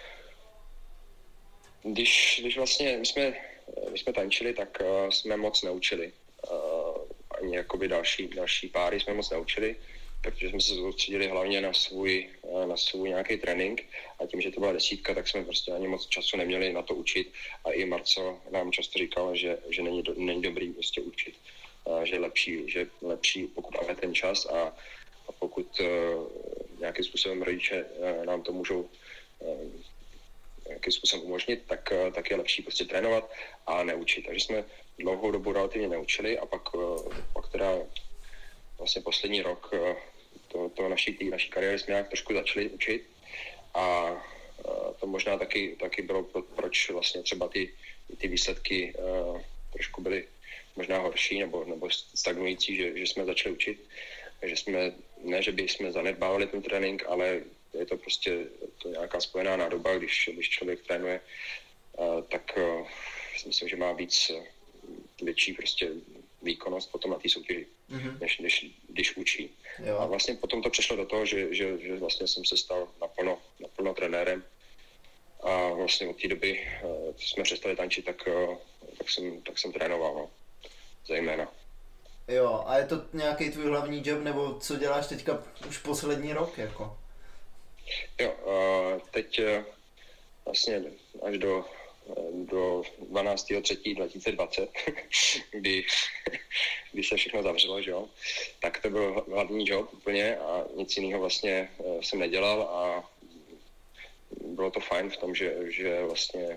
Speaker 2: Když, když vlastně my jsme, když jsme tančili, tak uh, jsme moc neučili. Uh, ani jakoby další, další páry jsme moc neučili, protože jsme se soustředili hlavně na svůj, uh, na svůj nějaký trénink a tím, že to byla desítka, tak jsme prostě ani moc času neměli na to učit a i Marco nám často říkal, že, že není, do, není dobrý prostě učit, uh, že je lepší, že lepší, pokud máme ten čas a, a pokud uh, nějakým způsobem rodiče uh, nám to můžou uh, jakým způsobem umožnit, tak, tak je lepší prostě trénovat a neučit. Takže jsme dlouhou dobu relativně neučili a pak, pak teda vlastně poslední rok to, to naší, tý, naší kariéry jsme nějak trošku začali učit a to možná taky, taky bylo, proč vlastně třeba ty, ty výsledky uh, trošku byly možná horší nebo, nebo stagnující, že, že jsme začali učit. Takže jsme, ne, že by jsme zanedbávali ten trénink, ale je to prostě to nějaká spojená nádoba, když, když člověk trénuje, uh, tak uh, si myslím, že má víc uh, větší prostě výkonnost potom na té soutěži, mm-hmm. než, než když učí. Jo. A vlastně potom to přešlo do toho, že, že, že vlastně jsem se stal naplno, naplno trenérem a vlastně od té doby uh, jsme přestali tančit, tak, uh, tak, jsem, tak jsem trénoval, no, zejména.
Speaker 1: Jo, a je to nějaký tvůj hlavní job, nebo co děláš teďka už poslední rok, jako?
Speaker 2: Jo, uh, teď uh, vlastně až do, uh, do dvanáctého třetího dva tisíce dvacet, kdy, kdy se všechno zavřelo, že jo, tak to byl hlavní job úplně a nic jiného vlastně uh, jsem nedělal a bylo to fajn v tom, že, že vlastně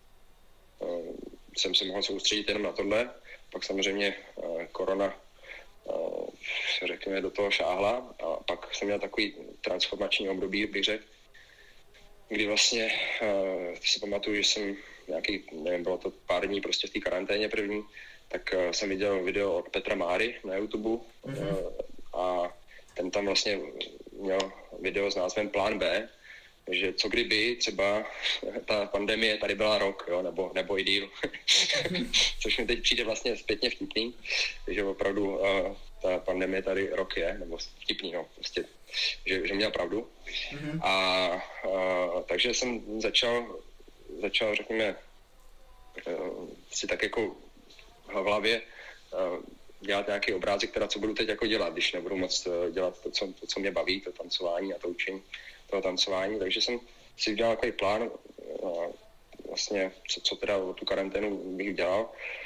Speaker 2: uh, jsem se mohl soustředit jenom na tohle. Pak samozřejmě uh, korona uh, řekněme do toho šáhla a pak jsem měl takový transformační období, bych řekl, kdy vlastně uh, si pamatuju, že jsem nějaký, nevím, bylo to pár dní prostě v té karanténě první, tak uh, jsem viděl video od Petra Máry na YouTube mm-hmm. uh, a ten tam vlastně měl video s názvem Plán B, že co kdyby třeba ta pandemie tady byla rok, jo, nebo, nebo i díl, což mi teď přijde vlastně zpětně vtipný, že opravdu uh, ta pandemie tady rok je, nebo vtipný, no, prostě, že, že měl pravdu. Mm-hmm. A uh, takže jsem začal, začal, řekněme, uh, si tak jako v hlavě uh, dělat nějaký obrázek, teda co budu teď jako dělat, když nebudu moc dělat to, co, to, co mě baví, to tancování a to učení toho tancování. Takže jsem si udělal takový plán, vlastně, co, co teda tu karanténu bych dělal.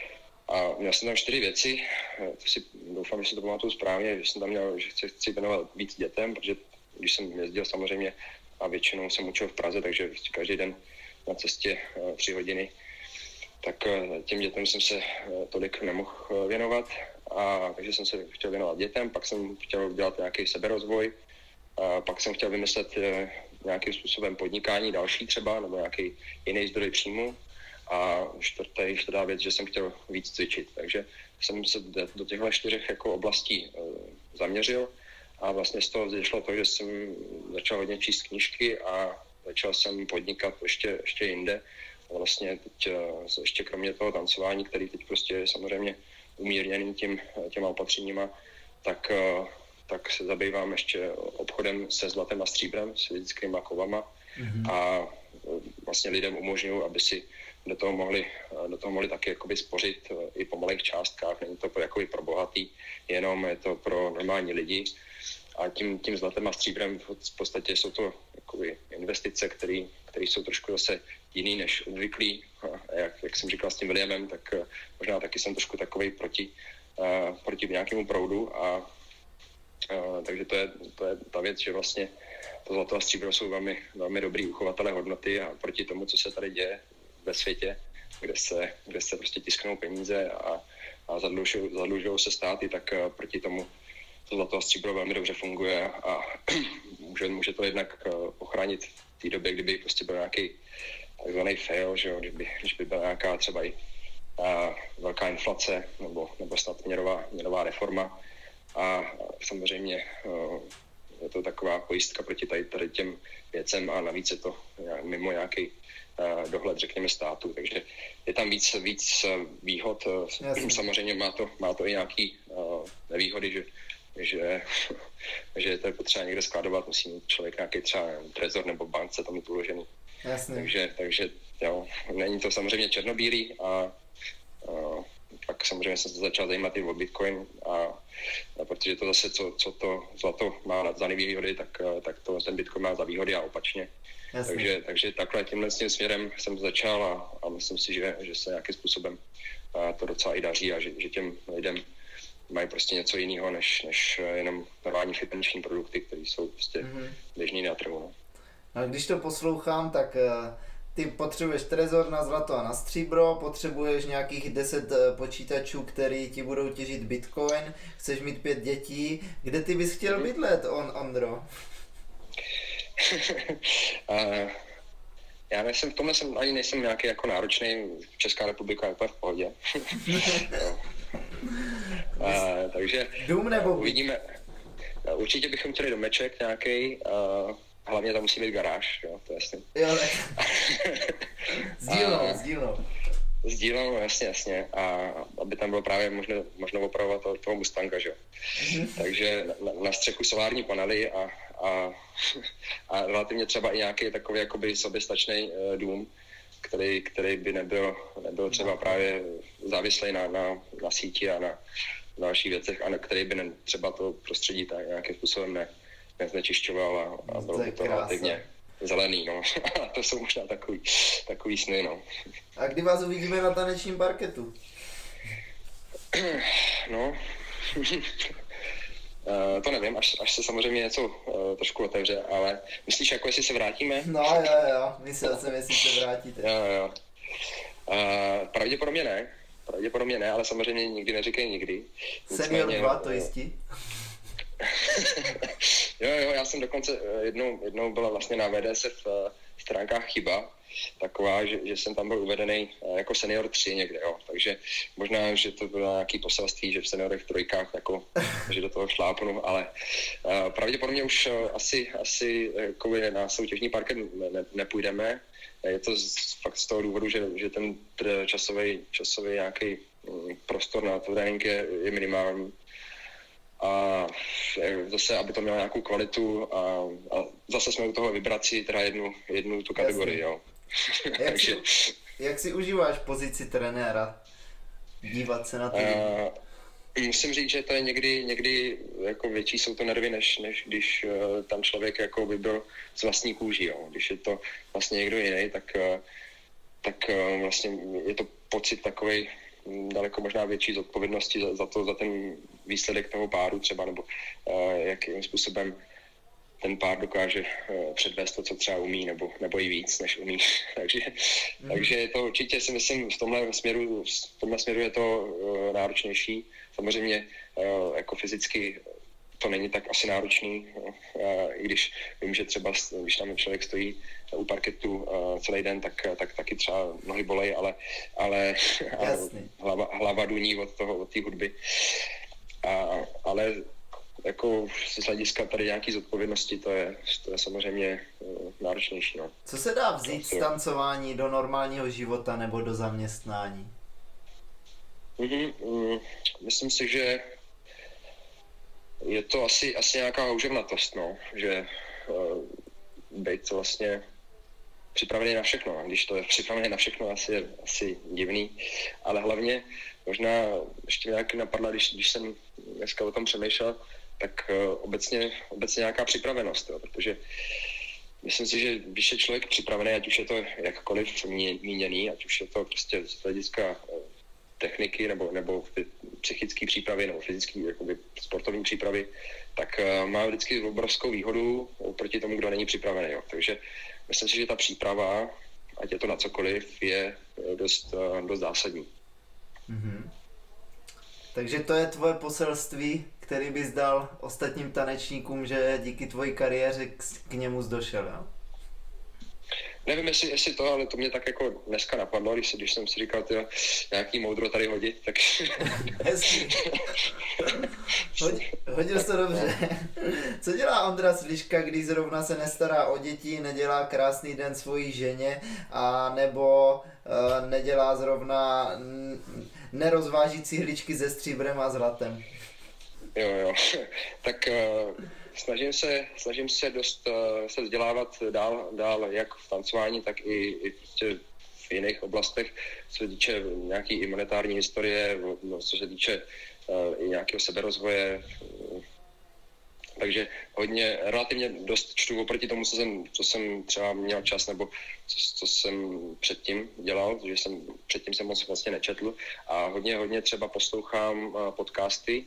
Speaker 2: A měl jsem tam čtyři věci, to si doufám, že si to pamatuju správně, že jsem tam měl, že chci, chci věnovat víc dětem, protože když jsem jezdil samozřejmě a většinou jsem učil v Praze, takže každý den na cestě tři hodiny, tak těm dětem jsem se tolik nemohl věnovat, a takže jsem se chtěl věnovat dětem, pak jsem chtěl dělat nějaký seberozvoj, a pak jsem chtěl vymyslet nějakým způsobem podnikání další třeba, nebo nějaký jiný zdroj příjmu. A čtvrtá, čtvrtá věc, že jsem chtěl víc cvičit. Takže jsem se do těchto čtyřech jako oblastí zaměřil a vlastně z toho vzešlo to, že jsem začal hodně číst knížky a začal jsem podnikat ještě, ještě jinde. Vlastně teď ještě kromě toho tancování, který teď prostě je samozřejmě umírněný tím, těma opatřeníma, tak, tak se zabývám ještě obchodem se zlatem a stříbrem, s fyzickýma kovama, mm-hmm. a vlastně lidem umožňují, aby si do toho mohli, do toho mohli taky jakoby spořit i po malých částkách. Není to pro, jakoby pro bohatý, jenom je to pro normální lidi. A tím, tím zlatem a stříbrem v podstatě jsou to jakoby investice, které jsou trošku zase jiný než obvyklý. A jak, jak jsem říkal s tím Williamem, tak možná taky jsem trošku takovej proti, uh, proti nějakému proudu. A, uh, takže to je, to je ta věc, že vlastně to zlato a stříbro jsou velmi, velmi dobrý uchovatelé hodnoty a proti tomu, co se tady děje ve světě, kde se, kde se prostě tisknou peníze a, a zadlužují se státy, tak uh, proti tomu to zlato a stříbro velmi dobře funguje a může, může to jednak uh, ochránit v té době, kdyby prostě byl nějaký takzvaný fail, že jo, kdyby, když by byla nějaká třeba i uh, velká inflace nebo, nebo snad měnová, měnová reforma. A samozřejmě uh, je to taková pojistka proti tady, tady těm věcem a navíc je to mimo nějaký uh, dohled, řekněme, státu. Takže je tam víc, víc výhod. Jasně. Samozřejmě má to, má to i nějaký uh, nevýhody, že, že, že to je potřeba někde skladovat, musí mít člověk nějaký třeba trezor nebo bance tam mít uložený.
Speaker 1: Jasně.
Speaker 2: Takže, takže jo, není to samozřejmě černobílý a, a pak samozřejmě jsem se začal zajímat i o Bitcoin a, a protože to zase, co, co to zlato má za nevýhody, tak, tak to ten Bitcoin má za výhody a opačně. Takže, takže takhle tímhle s tím směrem jsem začal a, a myslím si, že, že se nějakým způsobem to docela i daří a že, že těm lidem mají prostě něco jiného, než, než jenom normální finanční produkty, které jsou prostě mm-hmm. běžný na trhu. No.
Speaker 1: A když to poslouchám, tak ty potřebuješ trezor na zlato a na stříbro, potřebuješ nějakých deset počítačů, který ti budou těžit Bitcoin, chceš mít pět dětí. Kde ty bys chtěl bydlet, on, Ondro?
Speaker 2: uh, já nejsem, v tomhle jsem ani nejsem nějaký jako náročný, Česká republika je úplně v pohodě. uh, takže
Speaker 1: dům nebo
Speaker 2: uvidíme. Uh, určitě bychom chtěli domeček nějaký. Uh, Hlavně tam musí být garáž, jo, to je jasný.
Speaker 1: Jo, ne. Sdílnou, sdílnou.
Speaker 2: Sdílnou, jasně, jasně. A aby tam bylo právě možno, možno opravovat toho, toho Mustanga, že jo. Takže na, na střechu solární panely a, a, a relativně třeba i nějaký takový jakoby soběstačný uh, dům, který, který by nebyl, nebyl třeba právě závislý na, na, na síti a na dalších věcech, a na který by ne, třeba to prostředí tak nějakým způsobem ne, neznečišťoval a, a bylo by to relativně zelený, no. To jsou možná takový, takový sny, no.
Speaker 1: A kdy vás uvidíme na tanečním parketu?
Speaker 2: No, Uh, to nevím, až, až se samozřejmě něco uh, trošku otevře, ale myslíš, jako jestli se vrátíme?
Speaker 1: No jo, jo, myslel jsem, jestli se vrátíte.
Speaker 2: Jo, jo. Uh, pravděpodobně ne, pravděpodobně ne, ale samozřejmě nikdy neříkej nikdy.
Speaker 1: Senior dva, to jistí?
Speaker 2: jo, jo, já jsem dokonce jednou, jednou byla vlastně na V D S F uh, stránkách chyba, taková, že, že jsem tam byl uvedený jako senior tři někde, jo. Takže možná, že to bylo nějaký poselství, že v seniorech trojkách jako, že do toho šlápnu, ale uh, pravděpodobně už uh, asi, asi jako na soutěžní parket ne, ne, nepůjdeme. Je to z, fakt z toho důvodu, že, že ten časový, časový nějaký um, prostor na trénink je, je minimální. A zase, aby to mělo nějakou kvalitu a, a zase jsme u toho vybrat si teda jednu, jednu tu kategorii, jo.
Speaker 1: Jak, Takže... si, jak si užíváš pozici trenéra? Dívat se na ty
Speaker 2: uh, Musím říct, že to je někdy, někdy jako větší jsou to nervy, než, než když uh, tam člověk jako by byl z vlastní kůží. Jo. Když je to vlastně někdo jiný, tak, uh, tak uh, vlastně je to pocit takovej daleko možná větší zodpovědnosti za, za to, za ten výsledek toho páru třeba, nebo uh, jakým způsobem ten pár dokáže uh, předvést to, co třeba umí, nebo, nebo i víc, než umí. takže, mm. takže je to určitě si myslím, v tomhle směru, v tomhle směru je to uh, náročnější. Samozřejmě uh, jako fyzicky to není tak asi náročný, uh, i když vím, že třeba, když tam člověk stojí u parketu uh, celý den, tak, tak taky třeba nohy bolej, ale, ale hlava, hlava duní od toho, od té hudby. A, ale jako z hlediska tady nějaký zodpovědnosti, to je, to je samozřejmě uh, náročnější. No.
Speaker 1: Co se dá vzít z tancování do normálního života nebo do zaměstnání?
Speaker 2: Mm-hmm, mm, myslím si, že je to asi, asi nějaká houževnatost, no, že uh, být vlastně připravený na všechno. Když to je připravený na všechno, asi je asi divný, ale hlavně možná ještě nějak napadla, když, když jsem dneska o tom přemýšlel, tak uh, obecně, obecně nějaká připravenost, jo, protože myslím si, že když je člověk připravený, ať už je to jakkoliv míněný, ať už je to prostě z hlediska uh, techniky nebo, nebo psychické přípravy nebo fyzické jakoby sportovní přípravy, tak uh, má vždycky obrovskou výhodu proti tomu, kdo není připravený. Jo. Takže myslím si, že ta příprava, ať je to na cokoliv, je dost, uh, dost zásadní.
Speaker 1: Mm-hmm. Takže to je tvoje poselství, který bys dal ostatním tanečníkům, že díky tvojí kariéře k, k němu došel, jo?
Speaker 2: Nevím, jestli, jestli to, ale to mě tak jako dneska napadlo, když, když jsem si říkal, tyjo, nějaký moudro tady hodit, tak...
Speaker 1: Hezký. Hodil jsi to dobře. Co dělá Ondra Sliška, když zrovna se nestará o děti, nedělá krásný den svojí ženě, a nebo uh, nedělá zrovna n- nerozváží cihličky se stříbrem a zlatem?
Speaker 2: Jo, jo. Tak... Uh... Snažím se, snažím se dost uh, se vzdělávat dál, dál jak v tancování, tak i, i prostě v jiných oblastech, co se týče nějaký imunitární historie, no, co se týče uh, i nějakého seberozvoje. Takže hodně, relativně dost čtu oproti tomu, co jsem, co jsem třeba měl čas, nebo co, co jsem předtím dělal, že jsem předtím jsem moc vlastně nečetl, a hodně, hodně třeba poslouchám uh, podcasty,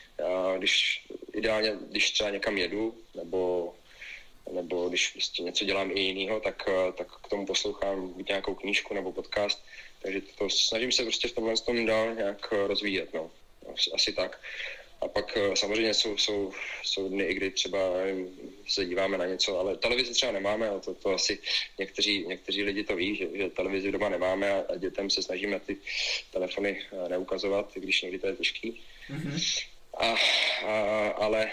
Speaker 2: když ideálně, když třeba někam jedu, nebo, nebo když prostě něco dělám i jinýho, tak, tak k tomu poslouchám buď nějakou knížku nebo podcast, takže to snažím se prostě v tomhle tom dál nějak rozvíjet, no. Asi tak. A pak samozřejmě jsou, jsou, jsou dny, i kdy třeba se díváme na něco, ale televizi třeba nemáme, ale to, to asi někteří, někteří lidi to ví, že, že televizi doma nemáme, a, a dětem se snažíme ty telefony neukazovat, když někdy to je těžký. Mm-hmm. A, a, ale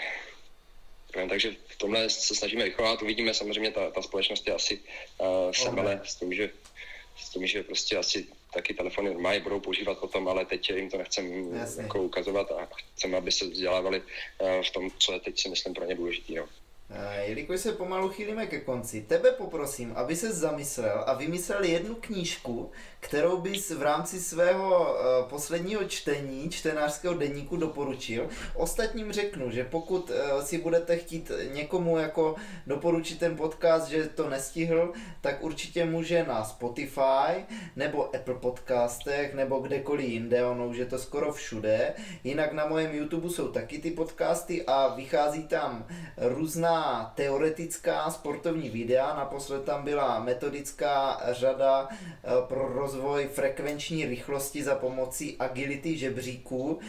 Speaker 2: no, takže v tomhle se snažíme vychovat, uvidíme, samozřejmě ta, ta společnost je asi uh, semele s tím, že s tím, že prostě asi taky telefony normálně budou používat potom, ale teď jim to nechcem jako ukazovat a chceme, aby se vzdělávali uh, v tom, co je teď si myslím pro ně důležitý. No.
Speaker 1: Jelikož se pomalu chýlíme ke konci, tebe poprosím, aby se zamyslel a vymyslel jednu knížku, kterou bys v rámci svého uh, posledního čtení, čtenářského deníku doporučil. Ostatním řeknu, že pokud uh, si budete chtít někomu jako doporučit ten podcast, že to nestihl, tak určitě může na Spotify, nebo Apple podcastech, nebo kdekoliv jinde, ono už je to skoro všude. Jinak na mém YouTube jsou taky ty podcasty a vychází tam různá teoretická sportovní videa, naposled tam byla metodická řada pro rozvoj frekvenční rychlosti za pomocí agility žebříků,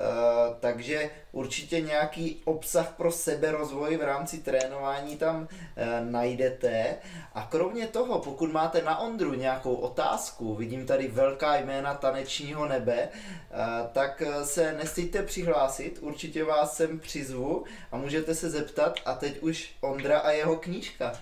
Speaker 1: takže určitě nějaký obsah pro seberozvoj v rámci trénování tam najdete. A kromě toho, pokud máte na Ondru nějakou otázku, vidím tady velká jména tanečního nebe, tak se nestyďte přihlásit, určitě vás sem přizvu a můžete se zeptat. A teď už Ondra a jeho knížka.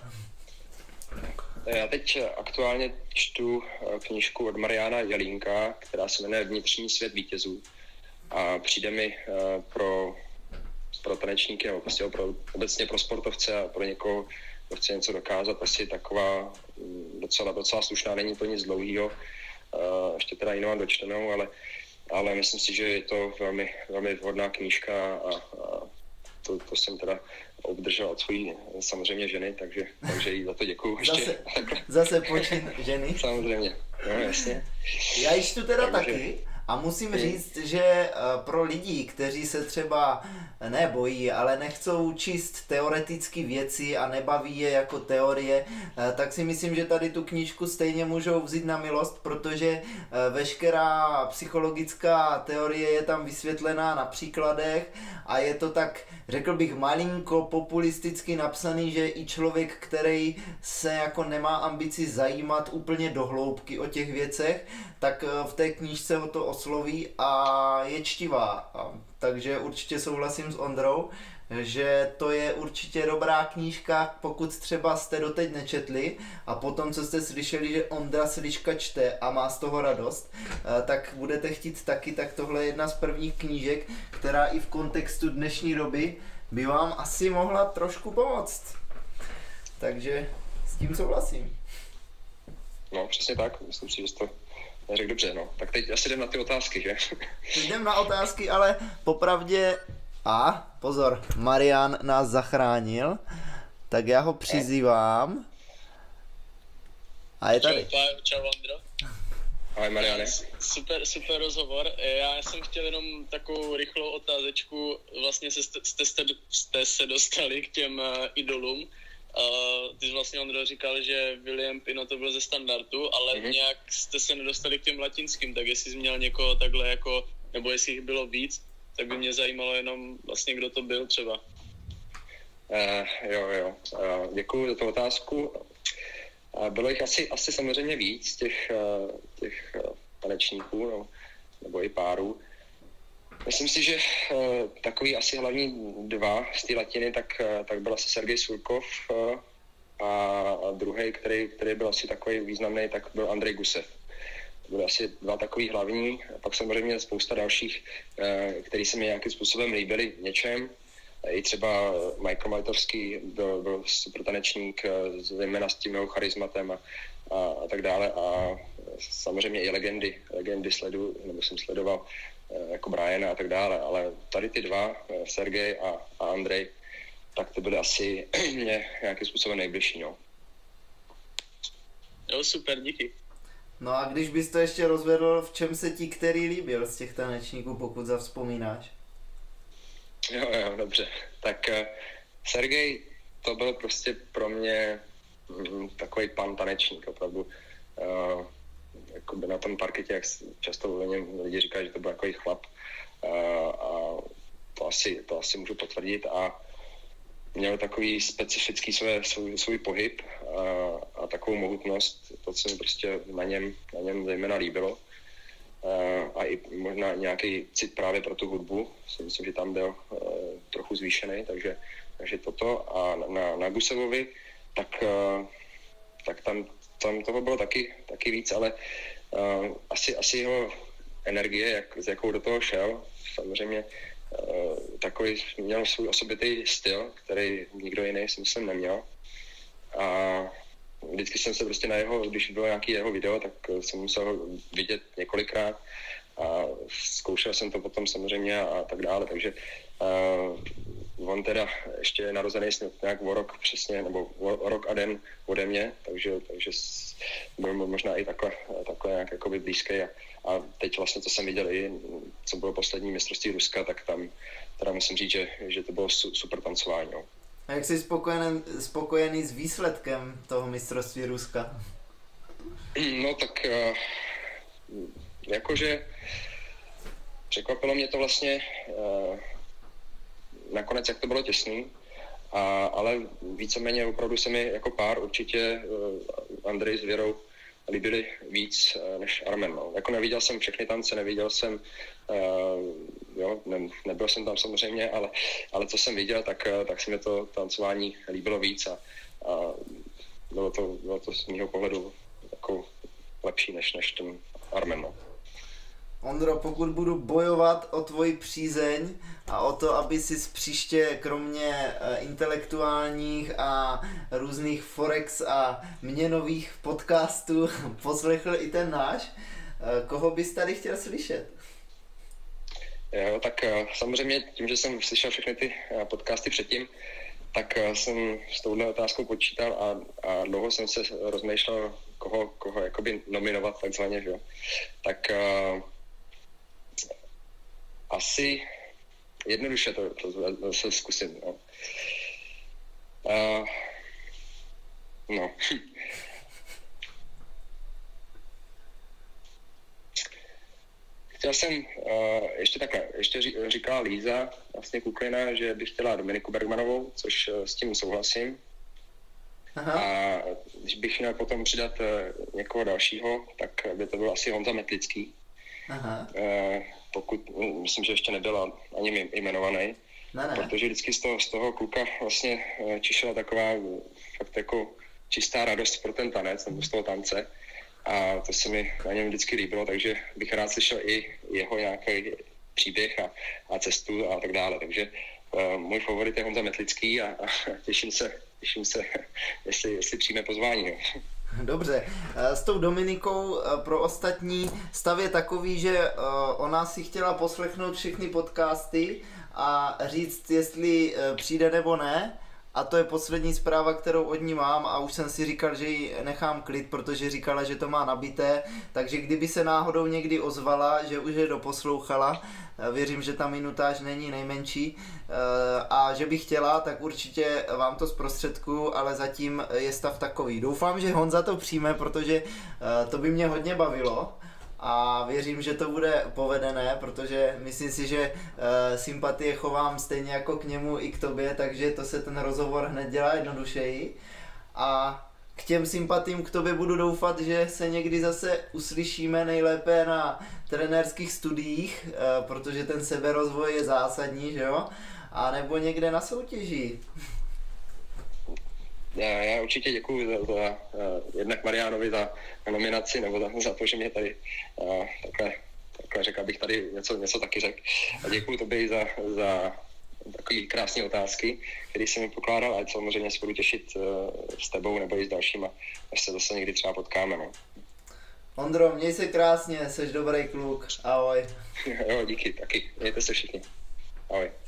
Speaker 2: Já teď aktuálně čtu knížku od Mariana Jelínka, která se jmenuje Vnitřní svět vítězů, a přijde mi pro, pro tanečníky, nebo prostě pro, obecně pro sportovce a pro někoho, kdo chce něco dokázat, asi taková docela, docela slušná, není to nic dlouhýho, ještě teda ji nemám dočtenou, ale ale myslím si, že je to velmi, velmi vhodná knížka a, a to, to jsem teda obdržel od svojí samozřejmě ženy, takže, takže jí za to děkuju ještě.
Speaker 1: Zase, zase počin ženy.
Speaker 2: Samozřejmě, no jasně.
Speaker 1: Já ji čtu teda
Speaker 2: takže...
Speaker 1: taky. A musím říct, že pro lidi, kteří se třeba nebojí, ale nechcou číst teoretické věci a nebaví je jako teorie, tak si myslím, že tady tu knížku stejně můžou vzít na milost, protože veškerá psychologická teorie je tam vysvětlená na příkladech a je to tak, řekl bych, malinko populisticky napsaný, že i člověk, který se jako nemá ambici zajímat úplně do hloubky o těch věcech, tak v té knížce ho to osloví a je čtivá. Takže určitě souhlasím s Ondrou, že to je určitě dobrá knížka, pokud třeba jste doteď nečetli a potom, co jste slyšeli, že Ondra Sliška čte a má z toho radost, tak budete chtít taky, tak tohle je jedna z prvních knížek, která i v kontextu dnešní doby by vám asi mohla trošku pomoct. Takže s tím souhlasím.
Speaker 2: No, přesně tak, myslím si, že to řekl dobře, no. Tak teď asi jdem na ty otázky, že?
Speaker 1: Jdem na otázky, ale popravdě... A, pozor, Marian nás zachránil, tak já ho přizývám. A je tady.
Speaker 3: Čau, čau Ondro.
Speaker 2: Ahoj Mariane.
Speaker 3: Super, super rozhovor. Já jsem chtěl jenom takovou rychlou otázečku. Vlastně jste, jste, jste, jste se dostali k těm uh, idolům. Uh, ty jsi vlastně, Ondro, říkal, že William Pino to byl ze standardu, ale mm-hmm. nějak jste se nedostali k těm latinským, tak jestli jsi měl někoho takhle jako, nebo jestli jich bylo víc, tak by mě zajímalo jenom vlastně, kdo to byl třeba.
Speaker 2: Uh, jo, jo. Uh, děkuju za tu otázku. Uh, bylo jich asi, asi samozřejmě víc, těch, uh, těch uh, tanečníků, no, nebo i párů. Myslím si, že uh, takový asi hlavní dva z té latiny, tak, uh, tak byl asi Sergej Surkov uh, a druhý, který, který byl asi takový významný, tak byl Andrej Gusev. Byly asi dva takový hlavní, a pak samozřejmě spousta dalších, uh, který se mi nějakým způsobem líbili v něčem. I třeba Michael Malitovský byl, byl super tanečník, zejména s tím jeho charizmatem a, a, a tak dále. A samozřejmě i legendy, legendy sledu, nebo jsem sledoval jako Briana a tak dále. Ale tady ty dva, Sergej a, a Andrej, tak to byly asi mě nějakým způsobem nejbližší. No.
Speaker 3: Jo, super, díky.
Speaker 1: No a když bys to ještě rozvedl, v čem se ti který líbil z těch tanečníků, pokud zavzpomínáš?
Speaker 2: Jo, jo, dobře. Tak uh, Sergej, to byl prostě pro mě mm, takový pan tanečník, opravdu. Uh, jakoby na tom parketě, jak často o něm lidi říkají, že to byl takový chlap. Uh, a to asi, to asi můžu potvrdit. A měl takový specifický své, svůj, svůj pohyb a, a takovou mohutnost. To, co mi prostě na něm, na něm zejména líbilo. Uh, a i možná nějaký cit právě pro tu hudbu. Si myslím, že tam byl uh, trochu zvýšený, takže, takže toto. A na, na Gusevovi, tak, uh, tak tam, tam toho bylo taky, taky víc, ale uh, asi, asi jeho energie, jak, s jakou do toho šel, samozřejmě uh, takový měl svůj osobitý styl, který nikdo jiný si myslím neměl. A vždycky jsem se prostě na jeho, když bylo nějaký jeho video, tak jsem musel vidět několikrát a zkoušel jsem to potom samozřejmě a, a tak dále, takže uh, on teda ještě je narozený nějak o rok přesně, nebo o, o rok a den ode mě, takže, takže byl možná i takhle, takhle nějak jakoby blízký a, a teď vlastně, co jsem viděl i, co bylo poslední mistrovství Ruska, tak tam teda musím říct, že, že to bylo su, super tancování. No.
Speaker 1: A jak jsi spokojený, spokojený s výsledkem toho mistrovství Ruska?
Speaker 2: No tak uh, jakože překvapilo mě to vlastně uh, nakonec, jak to bylo těsný, a, ale víceméně opravdu se mi jako pár určitě uh, Andrej s Věrou líbili víc uh, než Armen. No. Jako neviděl jsem všechny tance, neviděl jsem, uh, jo, ne, nebyl jsem tam samozřejmě, ale, ale co jsem viděl, tak, uh, tak se mi to tancování líbilo víc a, a bylo, to, bylo to z mého pohledu jako lepší než, než ten Armen. No.
Speaker 1: Ondro, pokud budu bojovat o tvoji přízeň a o to, aby si příště kromě intelektuálních a různých forex a měnových podcastů poslechl i ten náš, koho bys tady chtěl slyšet?
Speaker 2: Jo, tak samozřejmě tím, že jsem slyšel všechny ty podcasty předtím, tak jsem s touhle otázkou počítal a, a dlouho jsem se rozmýšlel, koho, koho jakoby nominovat takzvaně, že jo. Tak uh, asi jednoduše to, to se zkusím, no. Uh, no. Chtěl jsem, uh, ještě takhle, ještě říkala Líza, vlastně Kuklina, že by chtěla Dominiku Bergmanovou, což uh, s tím souhlasím. Aha. A když bych měl potom přidat uh, někoho dalšího, tak by to byl asi Honza Metlický. Aha. Uh, pokud, uh, myslím, že ještě nebyl ani jmenovaný, ne, ne. Protože vždycky z toho, z toho kluka vlastně uh, čišela taková uh, fakt jako čistá radost pro ten tanec, nebo z toho tance. A to se mi na něm vždycky líbilo, takže bych rád slyšel i jeho nějaký příběh a, a cestu a tak dále. Takže uh, můj favorit je Honza Metlický a, a těším se, těším se, jestli, jestli přijme pozvání. No.
Speaker 1: Dobře, s tou Dominikou pro ostatní stav je takový, že ona si chtěla poslechnout všechny podcasty a říct, jestli přijde nebo ne. A to je poslední zpráva, kterou od ní mám a už jsem si říkal, že ji nechám klid, protože říkala, že to má nabité, takže kdyby se náhodou někdy ozvala, že už je doposlouchala, věřím, že ta minutáž není nejmenší a že by chtěla, tak určitě vám to zprostředkuju, ale zatím je stav takový. Doufám, že Honza to přijme, protože to by mě hodně bavilo. A věřím, že to bude povedené, protože myslím si, že uh, sympatie chovám stejně jako k němu i k tobě, takže to se ten rozhovor hned dělá jednodušeji. A k těm sympatím k tobě budu doufat, že se někdy zase uslyšíme nejlépe na trenérských studiích, uh, protože ten seberozvoj je zásadní, že jo? A nebo někde na soutěži.
Speaker 2: Já, já určitě děkuji za, za uh, jednak Mariánovi za nominaci, nebo za, za to, že mě tady uh, takhle, takhle řekl, abych tady něco, něco taky řekl. A děkuji tobě za, za takové krásné otázky, které jsem mi pokládal, a samozřejmě se budu těšit uh, s tebou nebo i s dalšíma, až se zase někdy třeba potkáme. No.
Speaker 1: Ondro, měj se krásně, jsi dobrý kluk, ahoj.
Speaker 2: Jo, díky, taky, mějte se všichni. Ahoj.